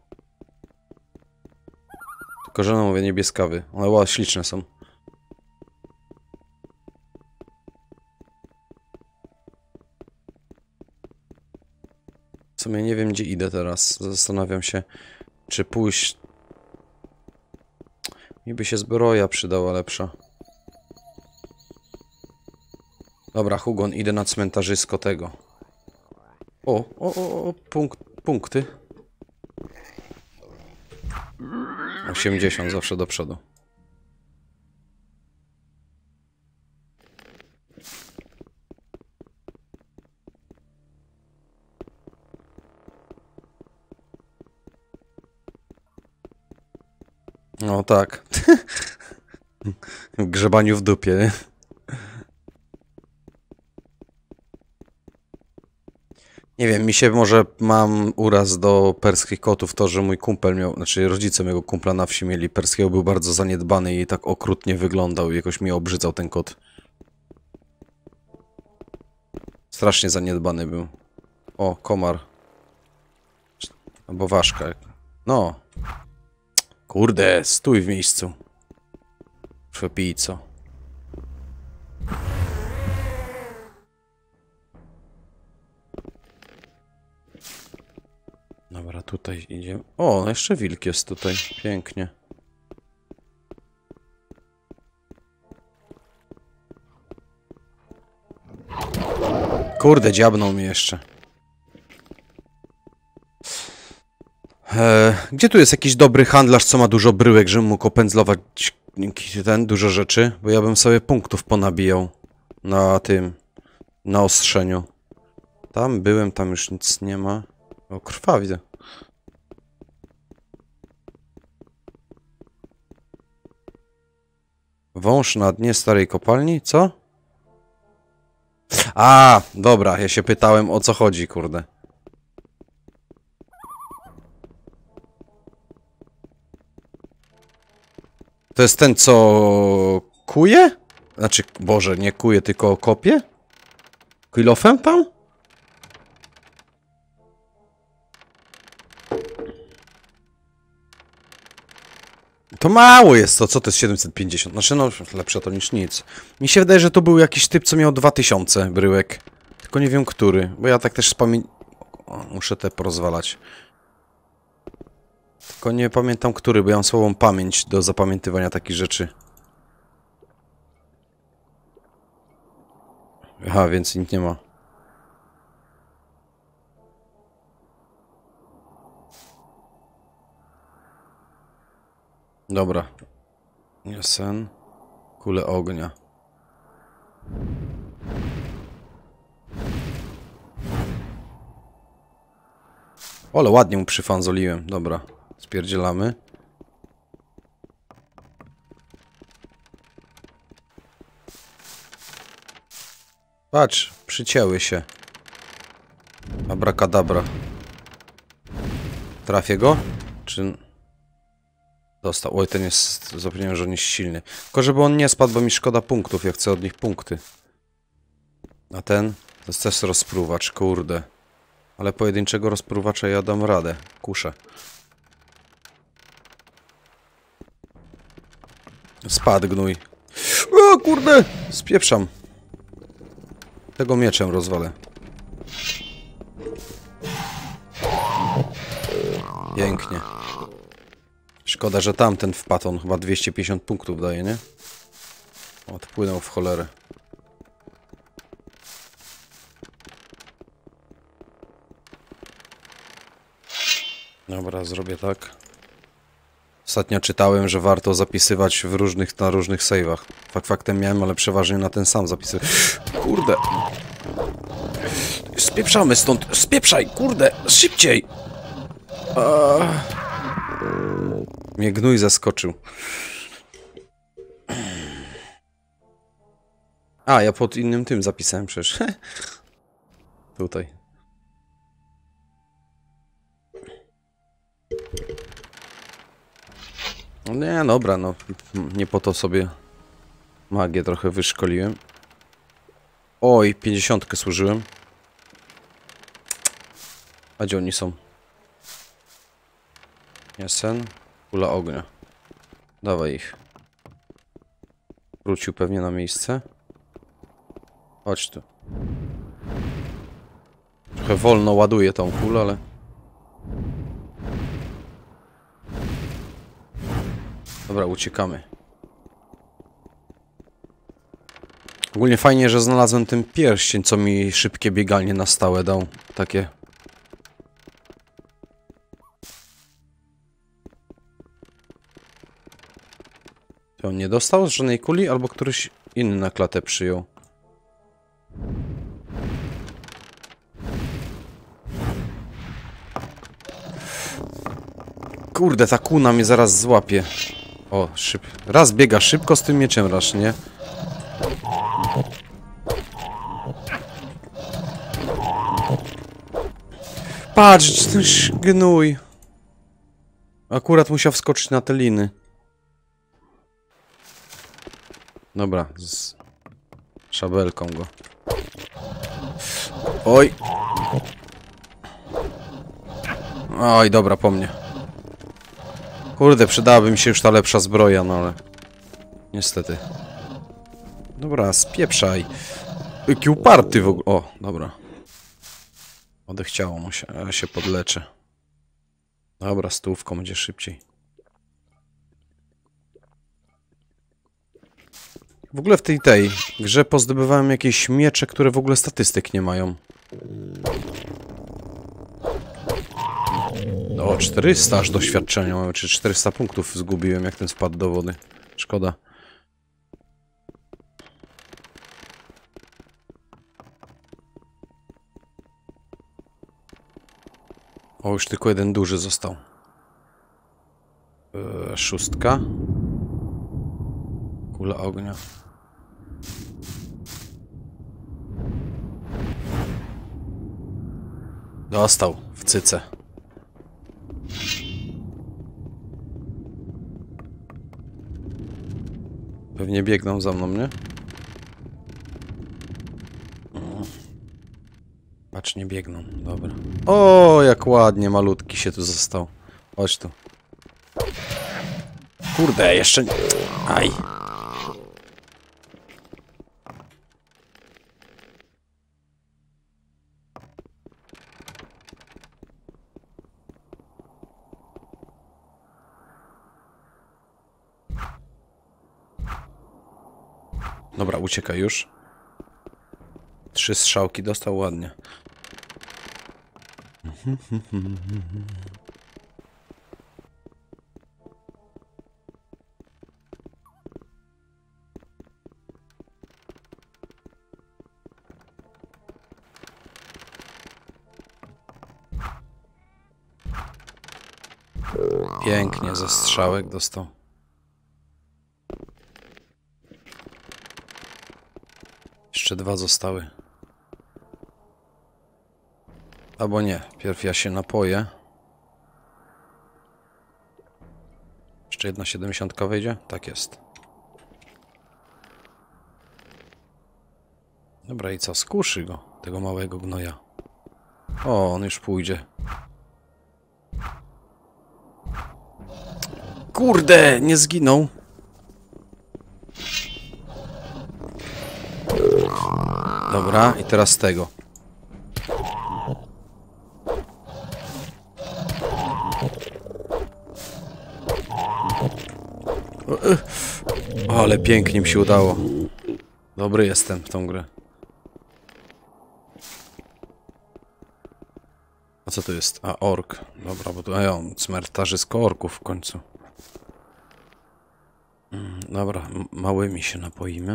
Tylko, że no mówię niebieskawy. Ale ła, śliczne są. W sumie nie wiem, gdzie idę teraz. Zastanawiam się, czy pójść... Mi by się zbroja przydała lepsza. Dobra, Hugon, idę na cmentarzysko tego. Punkty. 80 zawsze do przodu. No tak. W grzebaniu w dupie, nie? Nie wiem, mi się może mam uraz do perskich kotów to, że mój kumpel miał, znaczy rodzice mojego kumpla na wsi mieli perskiego, był bardzo zaniedbany i tak okrutnie wyglądał i jakoś mi obrzydzał ten kot. Strasznie zaniedbany był. O, komar. Albo ważka. No. Kurde, stój w miejscu. Przepij co. Dobra, tutaj idziemy. O, jeszcze wilk jest tutaj. Pięknie. Kurde, dziabnął mnie jeszcze. Gdzie tu jest jakiś dobry handlarz, co ma dużo bryłek, żebym mógł opędzlować dużo rzeczy? Bo ja bym sobie punktów ponabijał na tym, na ostrzeniu. Tam byłem, tam już nic nie ma. O, krwa widzę. Wąż na dnie starej kopalni? Co? A, dobra, ja się pytałem, o co chodzi, kurde. To jest ten, co kuje? Znaczy, Boże, nie kuje, tylko kopie? Kilofem tam? To mało jest to, co to jest 750? Znaczy, no, lepsze to niż nic. Mi się wydaje, że to był jakiś typ, co miał 2000 bryłek. Tylko nie wiem, który, bo ja tak też muszę te porozwalać. Tylko nie pamiętam, który, bo ja mam słabą pamięć do zapamiętywania takich rzeczy. Aha, więc nic nie ma. Dobra. Sen. Kule ognia. Ale ładnie mu przyfanzoliłem. Dobra. Spierdzielamy. Patrz, przycięły się. Abracadabra. Trafię go? Czy... Dostał. Oj, ten jest... Zapomniałem, że on jest silny. Tylko żeby on nie spadł, bo mi szkoda punktów. Ja chcę od nich punkty. A ten? To jest też rozpruwacz, kurde. Ale pojedynczego rozpruwacza ja dam radę. Kuszę. Spadł gnój. O kurde! Spieprzam. Tego mieczem rozwalę. Pięknie. Szkoda, że tamten wpadł. On chyba 250 punktów daje, nie? Odpłynął w cholerę. Dobra, zrobię tak. Ostatnio czytałem, że warto zapisywać na różnych save'ach. Faktem miałem, ale przeważnie na ten sam zapisywać. Kurde. Spieprzamy stąd. Spieprzaj, kurde. Szybciej. Mnie gnój zaskoczył. A, ja pod innym tym zapisałem przecież. Tutaj. No nie, dobra, no. Nie po to sobie magię trochę wyszkoliłem. Oj, 50 służyłem. A gdzie oni są? Jesen. Kula ognia. Dawaj ich. Wrócił pewnie na miejsce. Chodź tu. Trochę wolno ładuje tą kulę, ale... Dobra, uciekamy. Ogólnie fajnie, że znalazłem ten pierścień, co mi szybkie bieganie na stałe dał. Takie... To on nie dostał z żadnej kuli, albo któryś inny na klatę przyjął. Kurde, ta kuna mnie zaraz złapie. O, raz biega szybko z tym mieczem, raz nie. Patrz, ten gnój. Akurat musiał wskoczyć na te liny. Dobra, z szabelką go. Oj. Oj, dobra, po mnie. Kurde, przydałaby mi się już ta lepsza zbroja, no ale... Niestety. Dobra, spieprzaj. Jaki uparty w ogóle. O, dobra. Odechciało mu się, ale się podleczę. Dobra, stówką będzie szybciej. W ogóle w tej grze pozdobywałem jakieś miecze, które w ogóle statystyk nie mają. O, 400 aż doświadczenia mamy, czy 400 punktów zgubiłem, jak ten wpadł do wody. Szkoda. O, już tylko jeden duży został. 6. Kula ognia. Dostał w cyce. Pewnie biegną za mną, nie? Patrz, nie biegną. Dobra. O, jak ładnie malutki się tu został. Chodź tu. Kurde, jeszcze nie... Aj. Dobra, uciekaj już. 3 strzałki dostał ładnie. Pięknie, ze strzałek dostał. Jeszcze 2 zostały. Albo nie, pierw ja się napoję. Jeszcze jedna 70 wejdzie? Tak jest. Dobra, i co? Skuszy go, tego małego gnoja. O, on już pójdzie. Kurde, nie zginął. Dobra, i teraz tego. O, ale pięknie mi się udało. Dobry jestem w tą grę. A co to jest? A, ork. Dobra, bo tu cmentarzysko orków w końcu. Dobra, małymi się napoimy.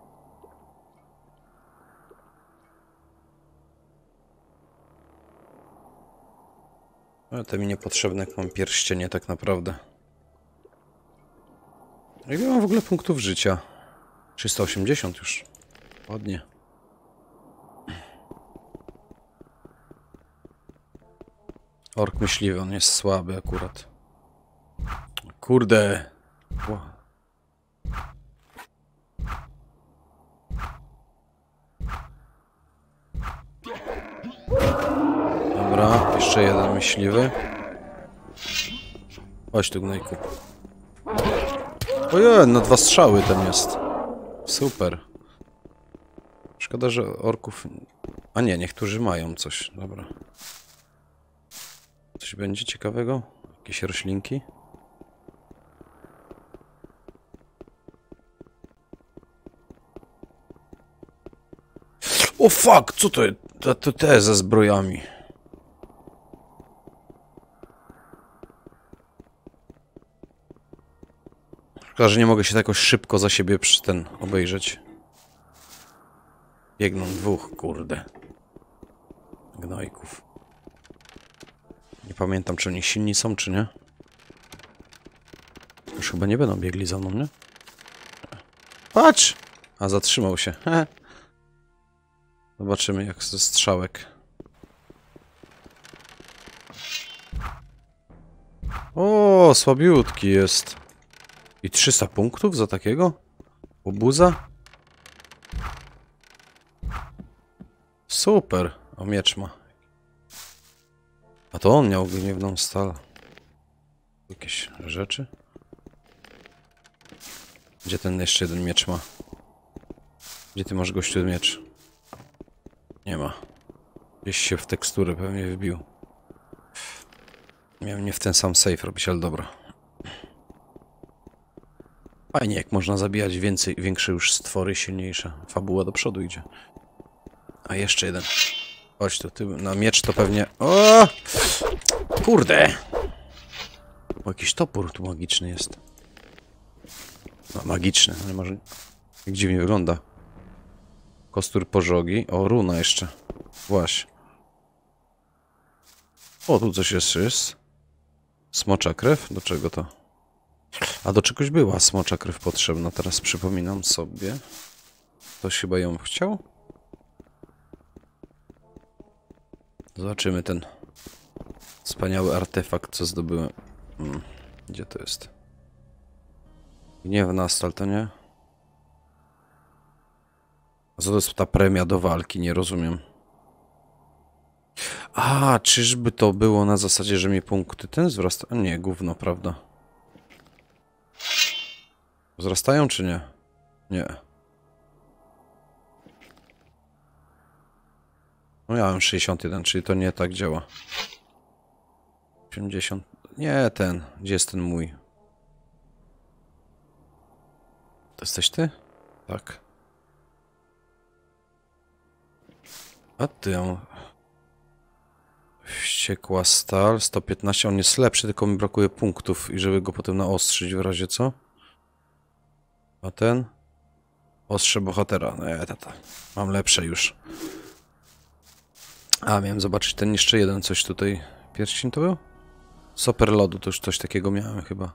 Ale to mi niepotrzebne, jak mam pierścienie tak naprawdę. Ile mam w ogóle punktów życia? 380 już. Ładnie. Ork myśliwy, on jest słaby akurat. Kurde. Ła. Dobra, jeszcze jeden myśliwy. Chodź tu, gnojku. Ojej, na 2 strzały ten jest. Super. Szkoda, że orków... A nie, niektórzy mają coś. Dobra. Coś będzie ciekawego? Jakieś roślinki? O fuck! Co to jest? To te ze zbrojami. Szkoda, że nie mogę się tak jakoś szybko za siebie przy ten obejrzeć. Biegną 2, kurde. Gnojków. Nie pamiętam, czy oni silni są, czy nie. Już chyba nie będą biegli za mną, nie? Patrz! A, zatrzymał się. Zobaczymy, jak ze strzałek. O, słabiutki jest. I 300 punktów za takiego? Obuza? Super. O, miecz ma. A to on miał gniewną stal. Jakieś rzeczy? Gdzie ten jeszcze jeden miecz ma? Gdzie ty masz, gościu, miecz? Nie ma. Gdzieś się w teksturę pewnie wbił. Miałem nie w ten sam save robić, ale dobra. Fajnie, jak można zabijać większe już stwory, silniejsze. Fabuła do przodu idzie. A jeszcze jeden. Chodź tu, ty na miecz to pewnie... O! Kurde! O, jakiś topór tu magiczny jest. No, magiczny, ale może... Jak dziwnie wygląda. Kostur pożogi. O, runa jeszcze. Właśnie. O, tu coś jeszcze jest. Smocza krew? Do czego to? A do czegoś była smocza krew potrzebna. Teraz przypominam sobie. Ktoś chyba ją chciał? Zobaczymy ten wspaniały artefakt, co zdobyłem. Gdzie to jest? Gniewna stal, to nie? A co to jest ta premia do walki? Nie rozumiem. A, czyżby to było na zasadzie, że mi punkty ten wzrasta? Nie, gówno, prawda? Wzrastają czy nie? Nie. No ja mam 61, czyli to nie tak działa. 80. Nie, ten. Gdzie jest ten mój? To jesteś ty? Tak. A ty, on... Wściekła stal, 115. On jest lepszy, tylko mi brakuje punktów i żeby go potem naostrzyć w razie co? A ten? Ostrze bohatera. Nie, tata. Mam lepsze już. A, miałem zobaczyć ten jeszcze jeden, coś tutaj. Pierścień to był? Soper lodu, to już coś takiego miałem chyba.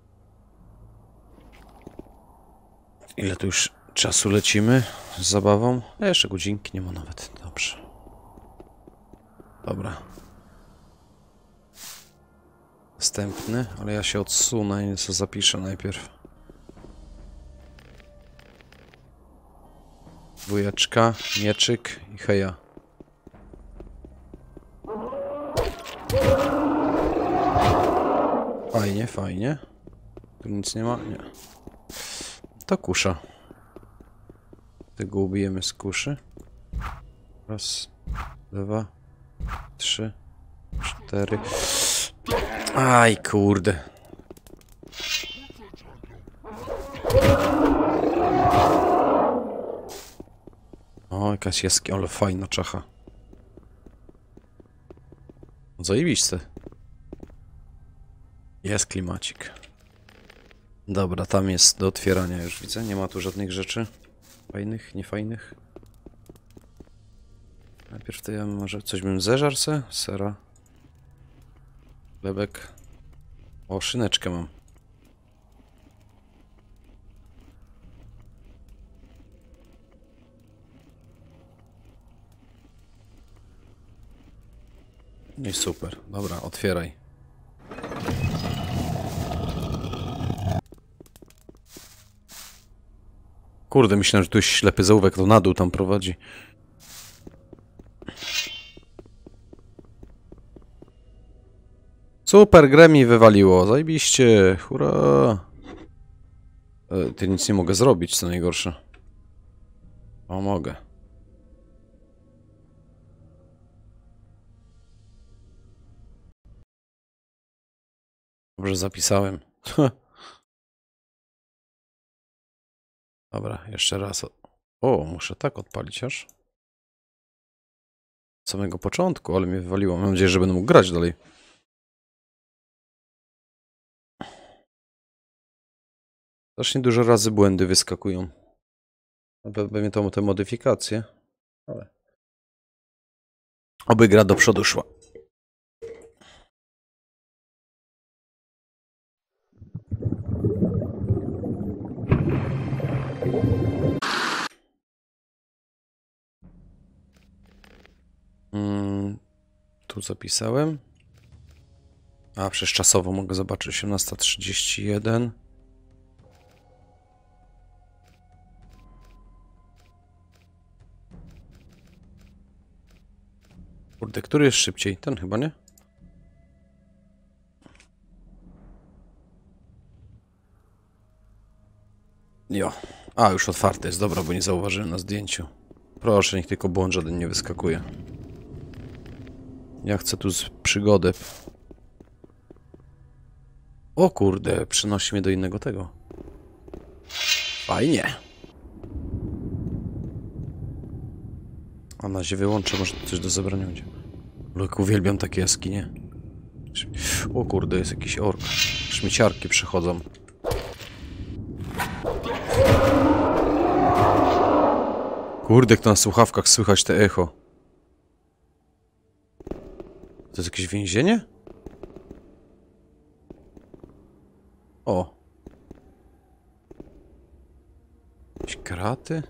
Ile tu już czasu lecimy z zabawą? Jeszcze godzinki nie ma nawet. Dobrze. Dobra. Następny, ale ja się odsunę i co zapiszę najpierw. Dwójeczka, mieczyk i heja. Fajnie, fajnie. Tu nic nie ma? Nie. To kusza. Tego ubijemy z kuszy. Raz, 2, 3, 4. Aj, kurde. O, jakaś jaskinia, ale fajna czacha. Zajebiste. Jest klimacik. Dobra, tam jest do otwierania, już widzę. Nie ma tu żadnych rzeczy fajnych, niefajnych. Najpierw to ja może coś bym zeżarł se? Sera. Chlebek. O, szyneczkę mam. No i super. Dobra, otwieraj. Kurde, myślałem, że tu jest ślepy zaułek, to na dół tam prowadzi. Super, grę mi wywaliło. Zajebiście. Hurra. Ty nic nie mogę zrobić, co najgorsze. O, mogę. Dobrze zapisałem. Dobra, jeszcze raz. O, muszę tak odpalić aż. Z samego początku, ale mnie wywaliło. Mam nadzieję, że będę mógł grać dalej. Strasznie dużo razy błędy wyskakują. Pewnie to te modyfikacje. Ale... Oby gra do przodu szła. Tu zapisałem. A, przecież czasowo mogę zobaczyć. 18:31. Kurde, który jest szybciej? Ten chyba, nie? Jo. A, już otwarte jest. Dobra, bo nie zauważyłem na zdjęciu. Proszę, niech tylko błąd żaden nie wyskakuje. Ja chcę tu z przygodę. O kurde, przynosi mnie do innego tego. Fajnie. A na razie wyłączę, może to coś do zabrania będzie. Jak uwielbiam takie jaskinie. O kurde, jest jakiś ork. Śmieciarki przychodzą. Kurde, jak to na słuchawkach słychać te echo. To jest jakieś więzienie? O. Jakieś kraty?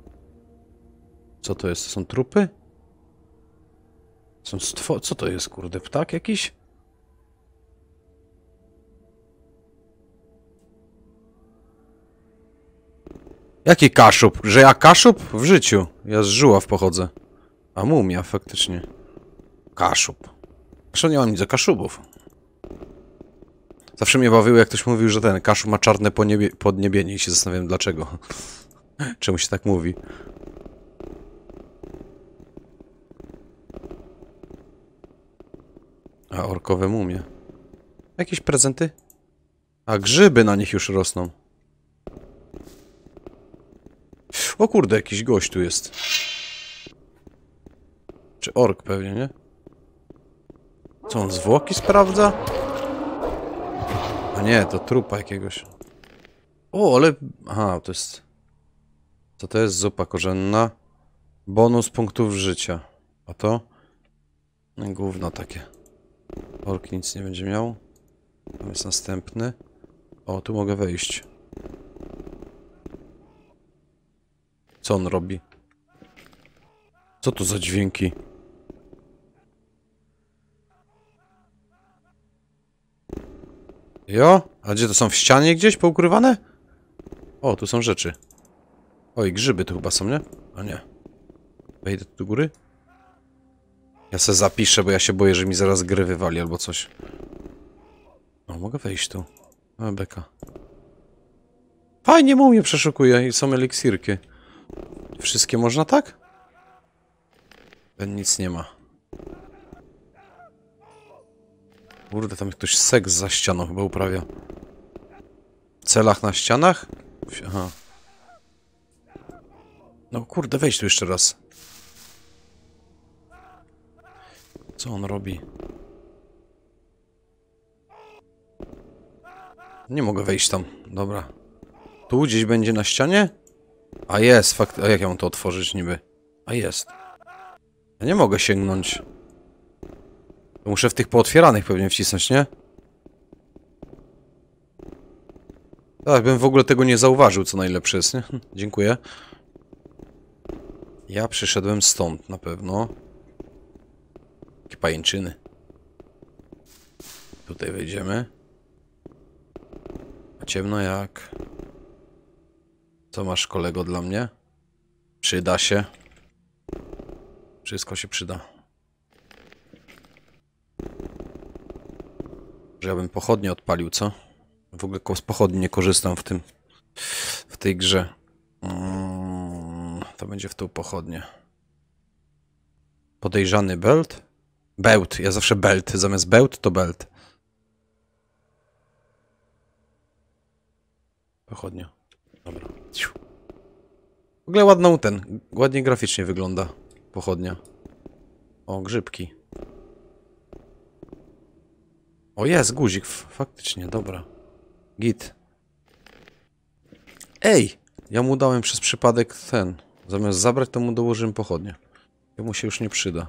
Co to jest? To są trupy? Są Co to jest, kurde? Ptak jakiś? Jaki kaszub? Że ja kaszub? W życiu. Ja z Żuław pochodzę. A mumia, faktycznie. Kaszub. Zresztą nie mam nic do kaszubów. Zawsze mnie bawiło, jak ktoś mówił, że ten kaszub ma czarne podniebienie i się zastanawiam dlaczego. Czemu się tak mówi? A orkowe mumie. Jakieś prezenty? A grzyby na nich już rosną. O kurde, jakiś gość tu jest. Czy ork pewnie, nie? Co on, zwłoki sprawdza? A nie, to trupa jakiegoś. O, ale... Aha, to jest... Co to jest? Zupa korzenna. Bonus punktów życia. A to? Gówno takie. Ork nic nie będzie miał. Tam jest następny. O, tu mogę wejść. Co on robi? Co to za dźwięki? Jo? A gdzie to są? W ścianie gdzieś poukrywane? O, tu są rzeczy. Oj, grzyby tu chyba są, nie? A nie. Wejdę tu do góry? Ja se zapiszę, bo ja się boję, że mi zaraz gry wywali albo coś. O, mogę wejść tu. O, beka. Fajnie mu mnie przeszukuje i są eliksirki. Wszystkie można tak? Ten nic nie ma. Kurde, tam ktoś seks za ścianą chyba uprawia. W celach na ścianach? Aha. No kurde, wejdź tu jeszcze raz. Co on robi? Nie mogę wejść tam. Dobra. Tu gdzieś będzie na ścianie? A jest, fakt. A jak ja mam to otworzyć niby? A jest. Ja nie mogę sięgnąć. To muszę w tych pootwieranych pewnie wcisnąć, nie? Tak, bym w ogóle tego nie zauważył, co najlepsze jest, nie? Dziękuję. Ja przyszedłem stąd na pewno. Jakie pajęczyny. Tutaj wejdziemy. A ciemno jak. Co masz, kolego, dla mnie? Przyda się. Wszystko się przyda. Że ja bym pochodnie odpalił, co? W ogóle z pochodni nie korzystam w tej grze. To będzie w tą pochodnię. Podejrzany belt? Bełt. Ja zawsze belt. Zamiast bełt to belt. Pochodnia. Dobra. W ogóle ładnie graficznie wygląda pochodnia. O, grzybki. O, jest guzik. Faktycznie, dobra. Git. Ej! Ja mu dałem przez przypadek ten. Zamiast zabrać, to mu dołożyłem pochodnie. Jemu się już nie przyda.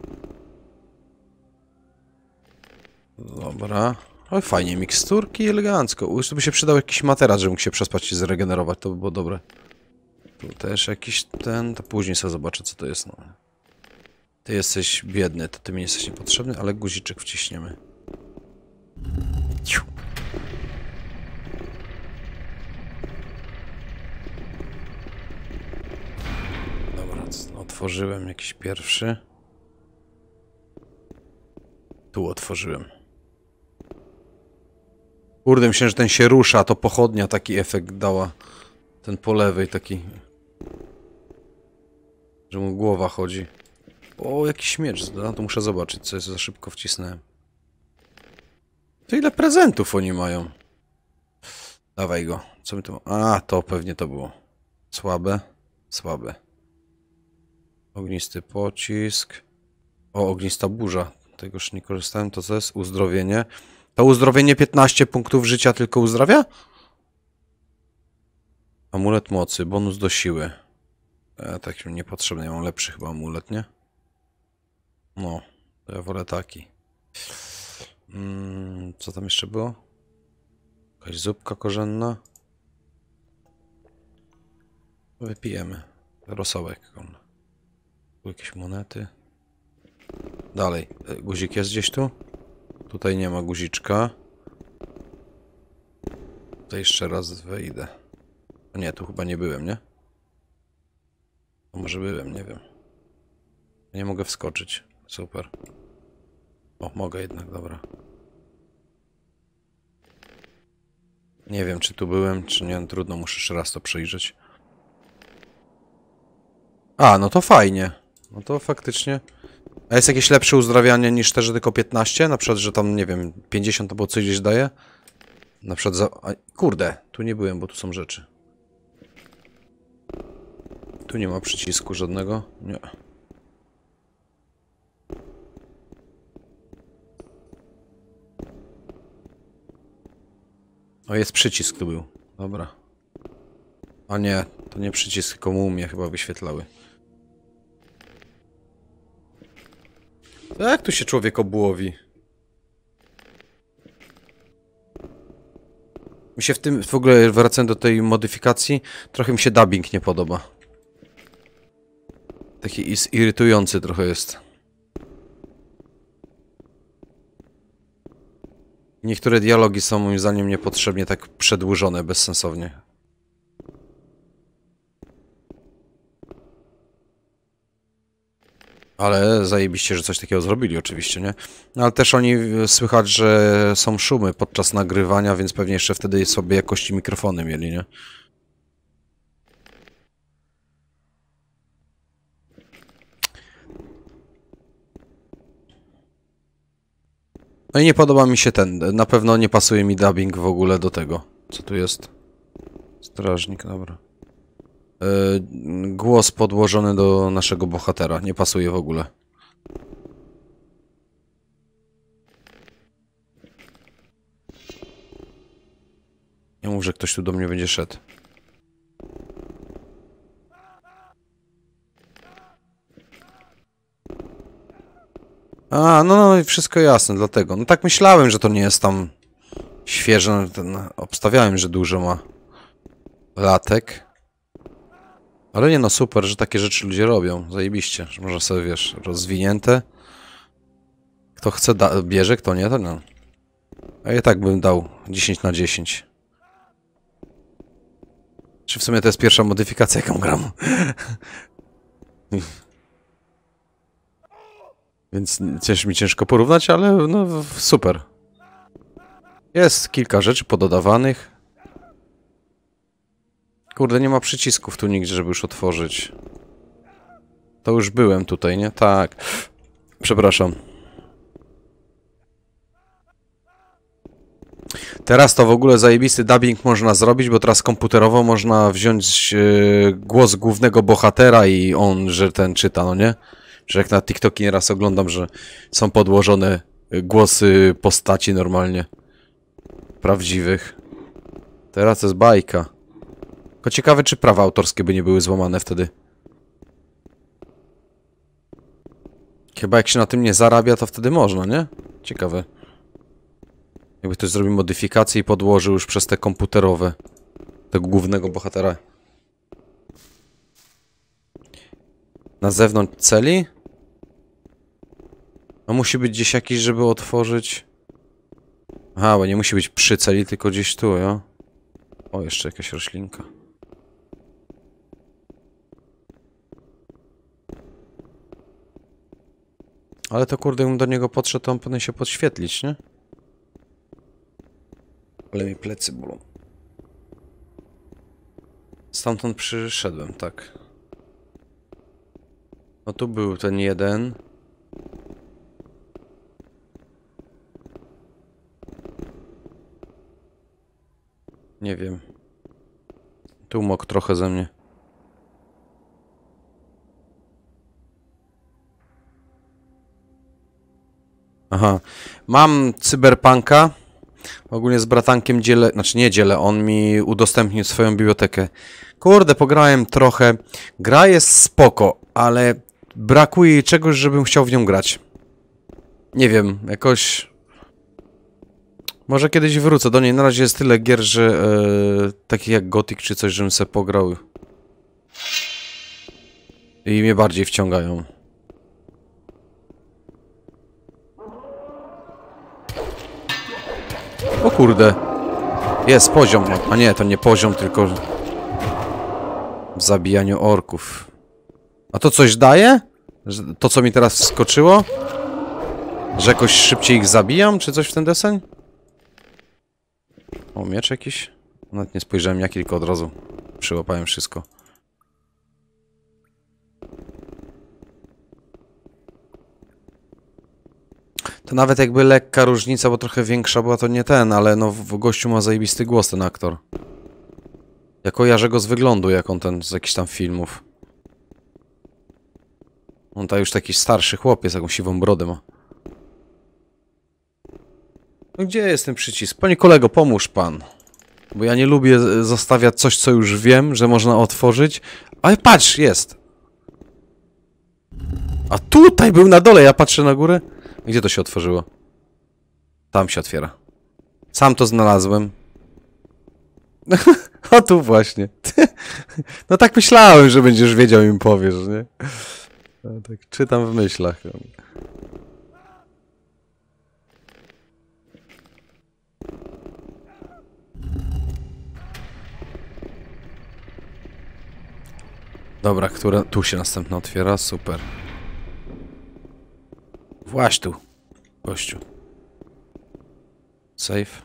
Dobra. Oj, fajnie, miksturki elegancko. Już by się przydał jakiś materac, żeby mógł się przespać i zregenerować. To by było dobre. Tu też jakiś ten... To później sobie zobaczę, co to jest. No. Ty jesteś biedny, to ty mi jesteś niepotrzebny, ale guziczek wciśniemy. Ciu. Dobra, otworzyłem jakiś pierwszy. Tu otworzyłem. Kurde, myślałem, że ten się rusza, to pochodnia taki efekt dała. Ten po lewej taki. Że mu głowa chodzi. O, jakiś miecz, no, to muszę zobaczyć, co jest, za szybko wcisnąłem. To ile prezentów oni mają? Dawaj go. Co my tu... A, to pewnie to było. Słabe. Słabe. Ognisty pocisk. O, ognista burza. Tego już nie korzystałem. To co jest? Uzdrowienie. To uzdrowienie 15 punktów życia tylko uzdrawia? Amulet mocy. Bonus do siły. Taki niepotrzebny. Ja mam lepszy chyba amulet, nie? No. To ja wolę taki. Co tam jeszcze było? Jakaś zupka korzenna. Wypijemy. Rosołek. Tu jakieś monety. Dalej. Guzik jest gdzieś tu? Tutaj nie ma guziczka. Tutaj jeszcze raz wejdę. O nie, tu chyba nie byłem, nie? A może byłem, nie wiem. Nie mogę wskoczyć. Super. O, mogę jednak, dobra. Nie wiem, czy tu byłem, czy nie. Trudno, muszę jeszcze raz to przejrzeć. A, no to fajnie. No to faktycznie. A jest jakieś lepsze uzdrawianie niż te, że tylko 15? Na przykład, że tam, nie wiem, 50 albo coś gdzieś daje? Na przykład za... A, kurde, tu nie byłem, bo tu są rzeczy. Tu nie ma przycisku żadnego. Nie. O, jest przycisk tu był. Dobra. A nie, to nie przycisk, tylko mumie chyba wyświetlały. Jak tu się człowiek obłowi? Mi się w ogóle wracając do tej modyfikacji, trochę mi się dubbing nie podoba. Taki irytujący trochę jest. Niektóre dialogi są moim zdaniem niepotrzebnie tak przedłużone, bezsensownie. Ale zajebiście, że coś takiego zrobili oczywiście, nie? No, ale też oni słychać, że są szumy podczas nagrywania, więc pewnie jeszcze wtedy sobie jakości mikrofony mieli, nie? No i nie podoba mi się ten. Na pewno nie pasuje mi dubbing w ogóle do tego. Co tu jest? Strażnik, dobra. Głos podłożony do naszego bohatera. Nie pasuje w ogóle. Nie mów, że ktoś tu do mnie będzie szedł. A, no wszystko jasne, dlatego. No tak myślałem, że to nie jest tam świeże. Obstawiałem, że dużo ma latek. Ale nie no, super, że takie rzeczy ludzie robią. Zajebiście, że można sobie, wiesz, rozwinięte. Kto chce, bierze, kto nie, to no. A ja tak bym dał 10 na 10. Czy w sumie to jest pierwsza modyfikacja, jaką gram. Więc coś mi ciężko porównać, ale no super. Jest kilka rzeczy pododawanych. Kurde, nie ma przycisków tu nigdzie, żeby już otworzyć. To już byłem tutaj, nie? Tak. Przepraszam. Teraz to w ogóle zajebisty dubbing można zrobić, bo teraz komputerowo można wziąć głos głównego bohatera i on, że ten czyta, no nie? Że jak na TikToki nieraz oglądam, że są podłożone głosy postaci normalnie. Prawdziwych. Teraz to jest bajka. Tylko ciekawe, czy prawa autorskie by nie były złamane wtedy. Chyba jak się na tym nie zarabia, to wtedy można, nie? Ciekawe. Jakby ktoś zrobił modyfikację i podłożył już przez te komputerowe tego głównego bohatera. Na zewnątrz celi? No musi być gdzieś jakiś, żeby otworzyć... Aha, bo nie musi być przy celi, tylko gdzieś tu, jo? O, jeszcze jakaś roślinka. Ale to kurde, jakbym do niego podszedł, to on powinien się podświetlić, nie? Ale mi plecy bolą. Stamtąd przyszedłem, tak. No tu był ten jeden. Nie wiem. Tu mógł trochę ze mnie. Aha. Mam Cyberpunka. Ogólnie z bratankiem dzielę, znaczy nie dzielę, on mi udostępnił swoją bibliotekę. Kurde, pograłem trochę. Gra jest spoko, ale brakuje jej czegoś, żebym chciał w nią grać. Nie wiem, jakoś... Może kiedyś wrócę do niej. Na razie jest tyle gier, że takich jak Gothic czy coś, żebym sobie pograł. I mnie bardziej wciągają. O kurde. Jest poziom. A nie, to nie poziom, tylko w zabijaniu orków. A to coś daje? To, co mi teraz wskoczyło? Że jakoś szybciej ich zabijam, czy coś w ten deseń? O, miecz jakiś? Nawet nie spojrzałem jaki, tylko od razu przyłapałem wszystko. To nawet jakby lekka różnica, bo trochę większa była, to nie ten, ale no w gościu ma zajebisty głos ten aktor. Ja kojarzę go z wyglądu, jak on ten z jakichś tam filmów. On to już taki starszy chłopiec, jaką siwą brodę ma. No gdzie jest ten przycisk? Panie kolego, pomóż pan. Bo ja nie lubię zostawiać coś, co już wiem, że można otworzyć. Ale patrz, jest. A tutaj był na dole, ja patrzę na górę. Gdzie to się otworzyło? Tam się otwiera. Sam to znalazłem. O tu właśnie. No tak myślałem, że będziesz wiedział i mi powiesz, nie? No, tak czytam w myślach. Dobra, która tu się następna otwiera? Super. Właź tu, gościu. Safe.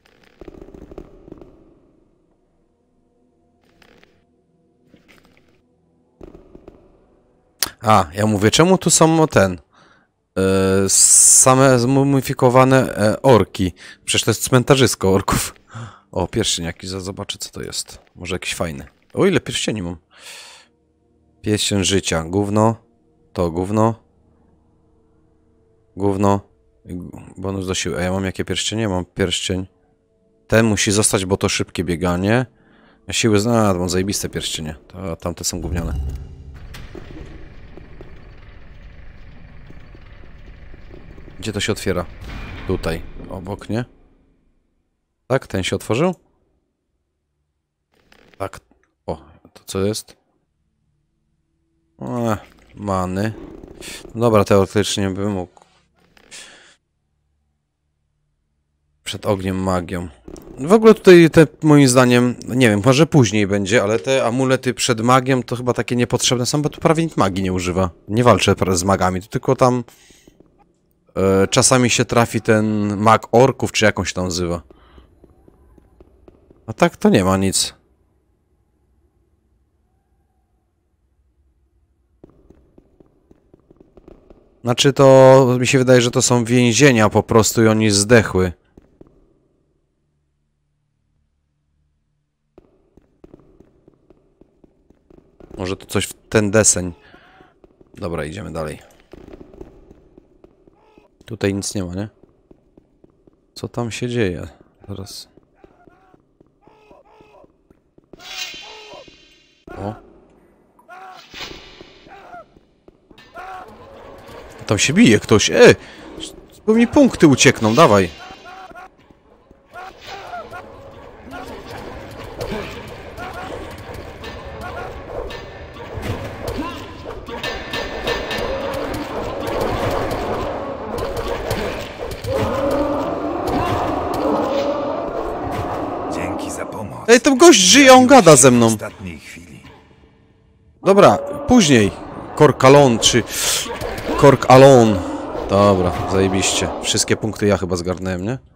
A, ja mówię, czemu tu są same zmumifikowane orki? Przecież to jest cmentarzysko orków. O, pierścień jakiś, zobaczę co to jest. Może jakiś fajny. O, ile pierścieni mam? Pierścień życia, gówno. To gówno. Gówno. Bonus do siły. A ja mam jakie pierścienie? Mam pierścień. Ten musi zostać, bo to szybkie bieganie. Ja siły znam, mam zajebiste pierścienie. A tamte są gówniane. Gdzie to się otwiera? Tutaj. Obok, nie? Tak? Ten się otworzył? Tak. O, to co jest? Many. No dobra, teoretycznie bym mógł. Przed ogniem magią. W ogóle tutaj te, moim zdaniem, nie wiem, może później będzie, ale te amulety przed magią to chyba takie niepotrzebne są, bo tu prawie nikt magii nie używa. Nie walczę z magami, to tylko tam czasami się trafi ten mag orków, czy jakąś tam nazywa. A tak to nie ma nic. Znaczy to mi się wydaje, że to są więzienia po prostu i oni zdechły. Może to coś w ten deseń. Dobra, idziemy dalej. Tutaj nic nie ma, nie? Co tam się dzieje? Zaraz. O. Tam się bije ktoś. Bo mi punkty uciekną, dawaj. Dzięki za pomoc. Ej, ten gość żyje, on gada ze mną. W ostatniej chwili. Dobra, później. Korkalon czy... Kork Alone. Dobra, zajebiście. Wszystkie punkty ja chyba zgarnąłem, nie?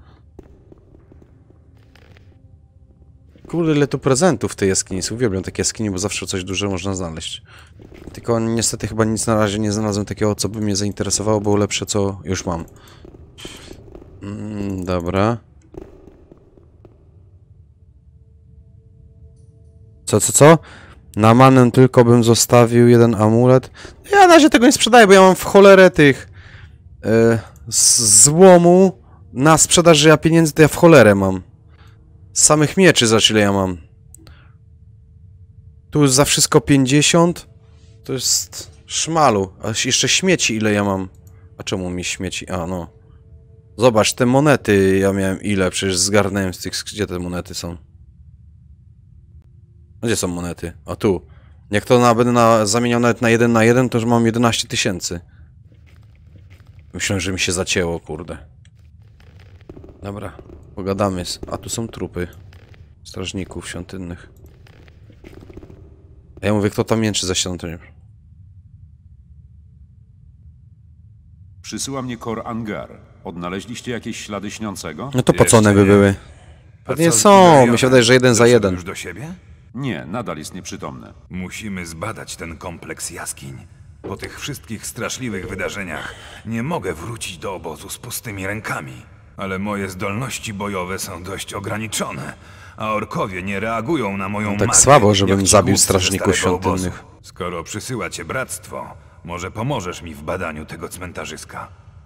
Kurde, ile tu prezentów w tej jaskini. Uwielbiam takie jaskini, bo zawsze coś dużego można znaleźć. Tylko niestety chyba nic na razie nie znalazłem takiego, co by mnie zainteresowało, było lepsze, co już mam. Dobra. Co? Na manę tylko bym zostawił jeden amulet. Ja na razie tego nie sprzedaję, bo ja mam w cholerę tych złomu na sprzedaż, że ja pieniędzy to ja w cholerę mam. Z samych mieczy zaś ile ja mam. Tu za wszystko 50. To jest szmalu. A jeszcze śmieci ile ja mam. A czemu mi śmieci? A no. Zobacz, te monety ja miałem ile? Przecież zgarnąłem z tych... Gdzie te monety są? Gdzie są monety? A tu. Jak to będę zamieniał nawet na 1 na 1, to już mam 11 000. Myślałem, że mi się zacięło, kurde. Dobra, pogadamy. A tu są trupy strażników świątynnych. A ja mówię, kto tam mięczy za ścianą, to nie. Przysyła mnie Kor Angar. Odnaleźliście jakieś ślady śniącego? No to po co one by były? Pewnie są, mi się wydaje, że 1 za 1. Już do siebie? Nie, nadal jest nieprzytomny. Musimy zbadać ten kompleks jaskiń. Po tych wszystkich straszliwych wydarzeniach nie mogę wrócić do obozu z pustymi rękami. Ale moje zdolności bojowe są dość ograniczone, a orkowie nie reagują na moją Tak magię, słabo, żebym jak ci zabił głupcy ze strażników starego obozu. świątynnych. Skoro przysyła cię bractwo, może pomożesz mi w badaniu tego cmentarzyska.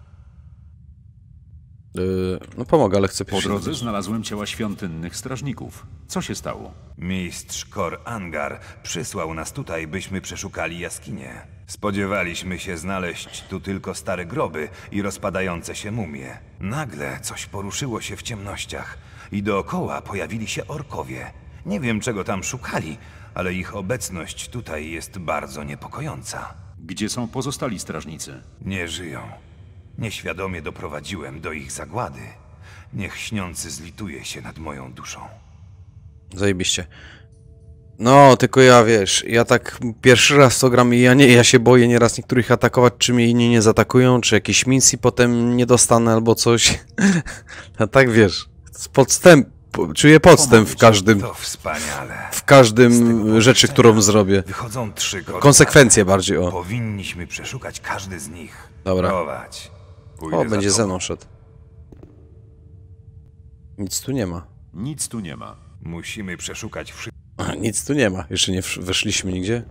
No pomogę, ale chcę Po pierwszy... drodze znalazłem ciała świątynnych strażników. Co się stało? Mistrz Kor Angar przysłał nas tutaj, byśmy przeszukali jaskinię. Spodziewaliśmy się znaleźć tu tylko stare groby i rozpadające się mumie. Nagle coś poruszyło się w ciemnościach i dookoła pojawili się orkowie. Nie wiem, czego tam szukali, ale ich obecność tutaj jest bardzo niepokojąca. Gdzie są pozostali strażnicy? Nie żyją. Nieświadomie doprowadziłem do ich zagłady. Niech śniący zlituje się nad moją duszą. Zajebiście. No, tylko ja, wiesz, ja tak pierwszy raz to gram i ja się boję nieraz niektórych atakować, czy mnie inni nie zaatakują, czy jakieś misji potem nie dostanę albo coś. A tak, wiesz, czuję podstęp w każdym, To wspaniale. w każdym rzeczy, którą zrobię. Wychodzą 3 korytarze. Konsekwencje bardziej, o. Powinniśmy przeszukać każdy z nich. Dobra. Prowadź. Pójdę O, za będzie tobą. ze mną szedł. Nic tu nie ma. Nic tu nie ma. Musimy przeszukać wszystko. Nic tu nie ma. Jeszcze nie weszliśmy nigdzie.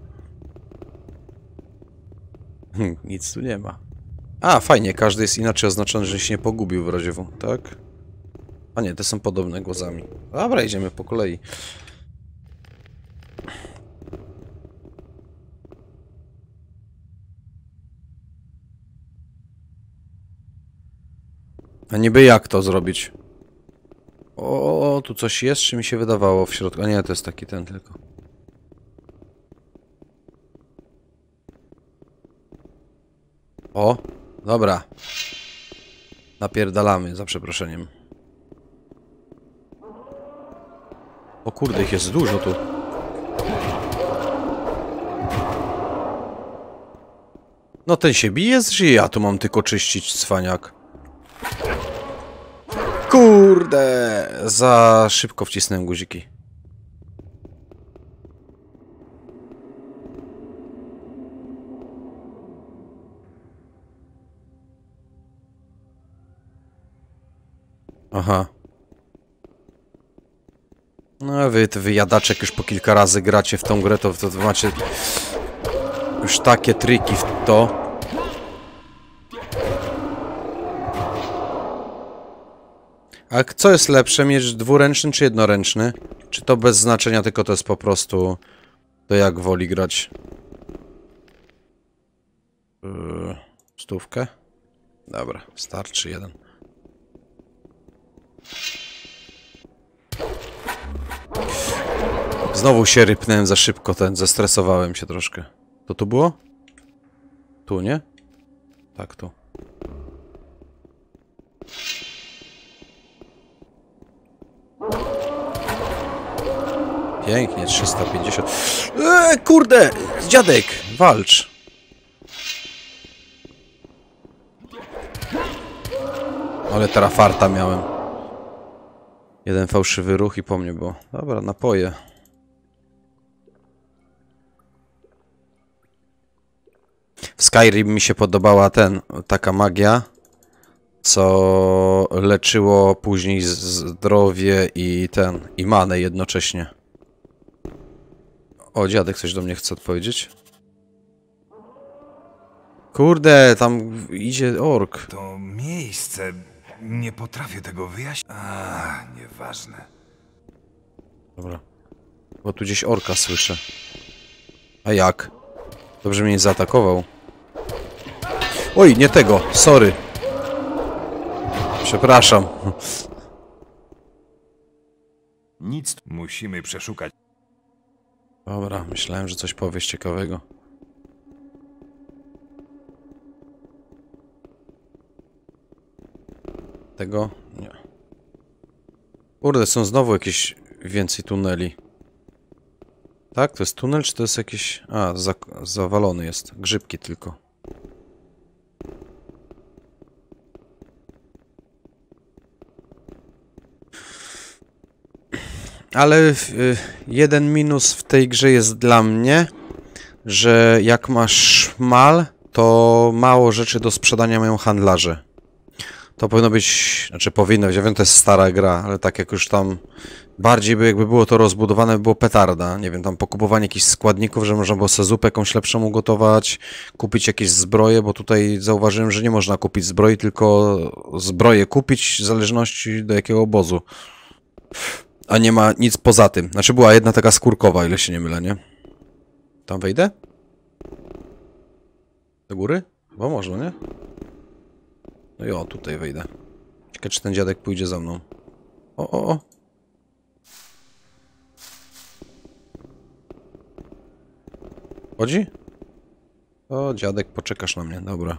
Nic tu nie ma. A, fajnie, każdy jest inaczej oznaczony, że się nie pogubił w razie W, tak? A nie, te są podobne głosami. Dobra, idziemy po kolei. A niby jak to zrobić? O, tu coś jest, czy mi się wydawało w środku? A nie, to jest taki ten tylko. O, dobra. Napierdalamy, za przeproszeniem. O kurde, ich jest dużo tu. No ten się bije, czy ja tu mam tylko czyścić, cwaniak? Kurde! Za szybko wcisnąłem guziki. Aha. No wy wyjadaczek już po kilka razy gracie w tą grę, to macie już takie triki w to. A co jest lepsze, mieć dwuręczny czy jednoręczny? Czy to bez znaczenia, tylko to jest po prostu to jak woli grać? Stówkę? Dobra, starczy jeden. Znowu się rypnąłem za szybko, zestresowałem się troszkę. To tu było? Tu, nie? Tak, tu. Pięknie, 350. Kurde! Dziadek! Walcz! Ale teraz farta miałem. Jeden fałszywy ruch i po mnie było. Dobra, napoje. W Skyrim mi się podobała taka magia, co leczyło później zdrowie i manę jednocześnie. O, dziadek coś do mnie chce odpowiedzieć. Kurde, tam idzie ork. To miejsce... Nie potrafię tego wyjaśnić. Nieważne. Dobra. Bo tu gdzieś orka słyszę. A jak? Dobrze mnie nie zaatakował. Oj, nie tego, sorry. Przepraszam. Nic. Musimy przeszukać. Dobra, myślałem, że coś powiesz ciekawego. Tego? Nie. Kurde, są znowu jakieś więcej tuneli. Tak? To jest tunel, czy to jest jakieś... A, zawalony jest. Grzybki tylko. Ale jeden minus w tej grze jest dla mnie, że jak masz szmal, to mało rzeczy do sprzedania mają handlarze. To powinno być, znaczy powinno być, ja wiem, to jest stara gra, ale tak jak już tam bardziej by jakby było to rozbudowane, by było petarda. Nie wiem, tam pokupowanie jakichś składników, że można było sobie zupę jakąś lepszą ugotować, kupić jakieś zbroje, bo tutaj zauważyłem, że nie można kupić zbroi, tylko zbroję kupić w zależności do jakiego obozu. A nie ma nic poza tym. Znaczy była jedna taka skórkowa, ile się nie mylę, nie? Tam wejdę? Do góry? Bo można, nie? No i o, tutaj wejdę. Ciekawe, czy ten dziadek pójdzie za mną. O. Chodzi? O, dziadek, poczekasz na mnie, dobra.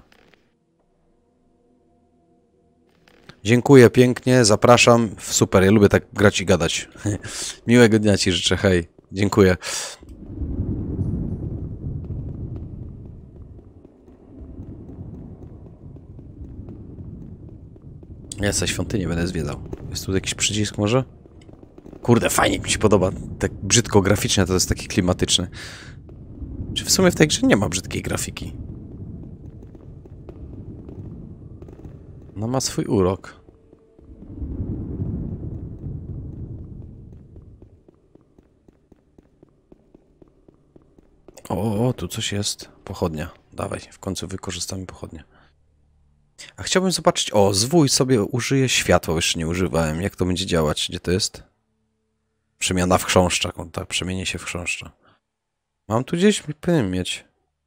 Dziękuję pięknie, zapraszam. Super, ja lubię tak grać i gadać. Miłego dnia ci życzę, hej. Dziękuję. Ja sobie świątynię będę zwiedzał. Jest tu jakiś przycisk może? Kurde, fajnie mi się podoba. Tak brzydko graficznie, to jest taki klimatyczny. Czy w sumie w tej grze nie ma brzydkiej grafiki? No ma swój urok. O, tu coś jest. Pochodnia. Dawaj, w końcu wykorzystamy pochodnię. A chciałbym zobaczyć... O, zwój sobie użyje światła, jeszcze nie używałem. Jak to będzie działać? Gdzie to jest? Przemiana w chrząszcza. Tak, przemienię się w chrząszcza. Mam tu gdzieś powinien mieć.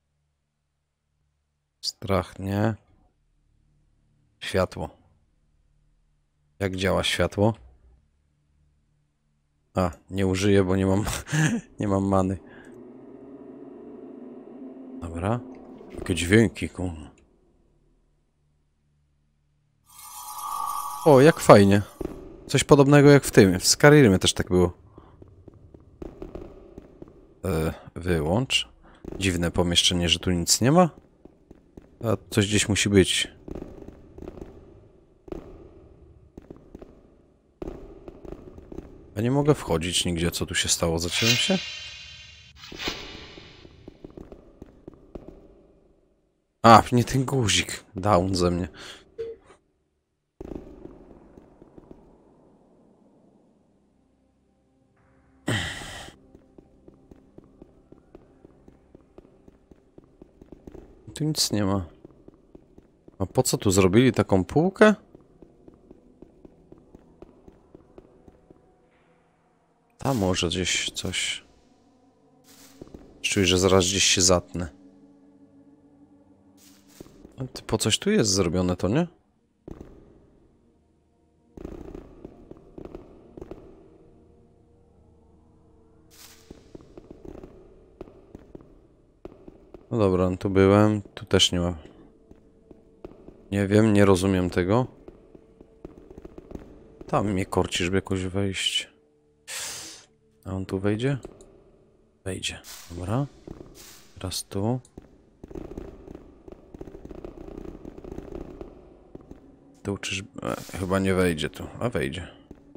Strach, nie. Światło. Jak działa światło? A, nie użyję, bo nie mam... nie mam many. Dobra. Jakie dźwięki, kurwa. O, jak fajnie. Coś podobnego jak w tym. W Skyrimie też tak było. Wyłącz. Dziwne pomieszczenie, że tu nic nie ma. A coś gdzieś musi być. Ja nie mogę wchodzić nigdzie. Co tu się stało? Zaciąłem się? A, nie ten guzik. Down ze mnie. Tu nic nie ma. A po co tu zrobili taką półkę? Tam może gdzieś coś. Czuję, że zaraz gdzieś się zatnę. A ty po coś tu jest zrobione to, nie? No dobra, no tu byłem, tu też nie ma. Nie wiem, nie rozumiem tego. Tam mnie korci, żeby jakoś wejść. A on tu wejdzie? Wejdzie, dobra. Teraz tu. Tu czyż... chyba nie wejdzie tu, a wejdzie.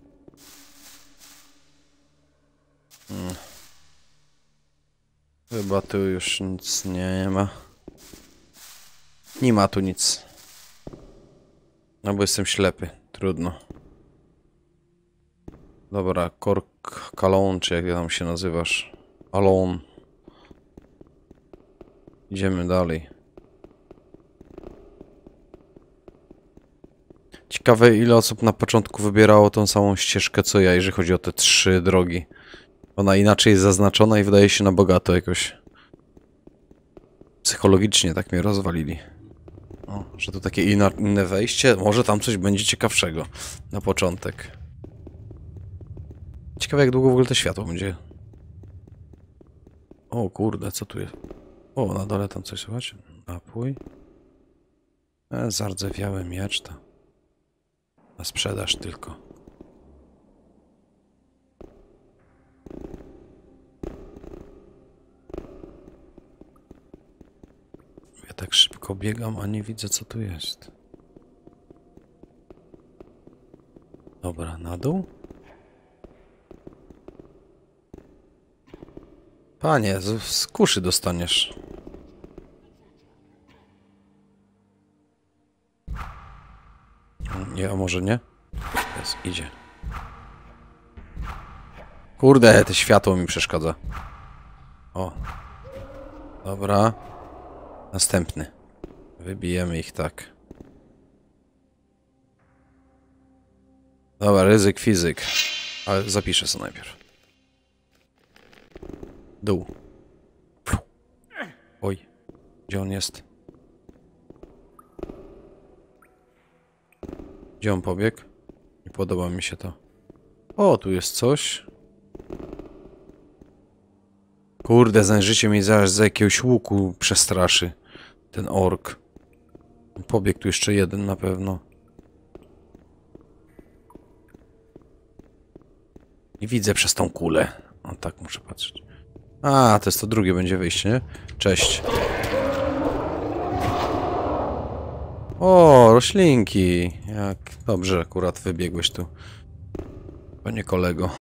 Chyba tu już nic nie ma. Nie ma tu nic. No bo jestem ślepy. Trudno. Dobra, Kork Kalon, czy jak tam się nazywasz? Alone. Idziemy dalej. Ciekawe, ile osób na początku wybierało tą samą ścieżkę co ja, jeżeli chodzi o te 3 drogi. Ona inaczej jest zaznaczona i wydaje się na bogato jakoś. Psychologicznie tak mnie rozwalili. O, że to takie inne wejście. Może tam coś będzie ciekawszego na początek. Ciekawe, jak długo w ogóle to światło będzie. O kurde, co tu jest? O, na dole tam coś słychać? Napój. Zardzewiały miecz to. Na sprzedaż tylko. Ja tak szybko biegam, a nie widzę, co tu jest. Dobra, na dół? Panie, z kuszy dostaniesz. Nie, a może nie? Jest, idzie. Kurde, to światło mi przeszkadza. O. Dobra. Następny. Wybijemy ich tak. Dobra, ryzyk, fizyk. Ale zapiszę sobie najpierw. Dół. Oj. Gdzie on jest? Gdzie on pobiegł? Nie podoba mi się to. O, tu jest coś. Kurde, znajrzycie mi zaraz za jakiegoś łuku przestraszy. Ten ork. Pobiegł tu jeszcze jeden na pewno. Nie widzę przez tą kulę. O, tak muszę patrzeć. A, to jest to drugie będzie wyjście, nie? Cześć. O, roślinki. Jak dobrze akurat wybiegłeś tu. Panie kolego.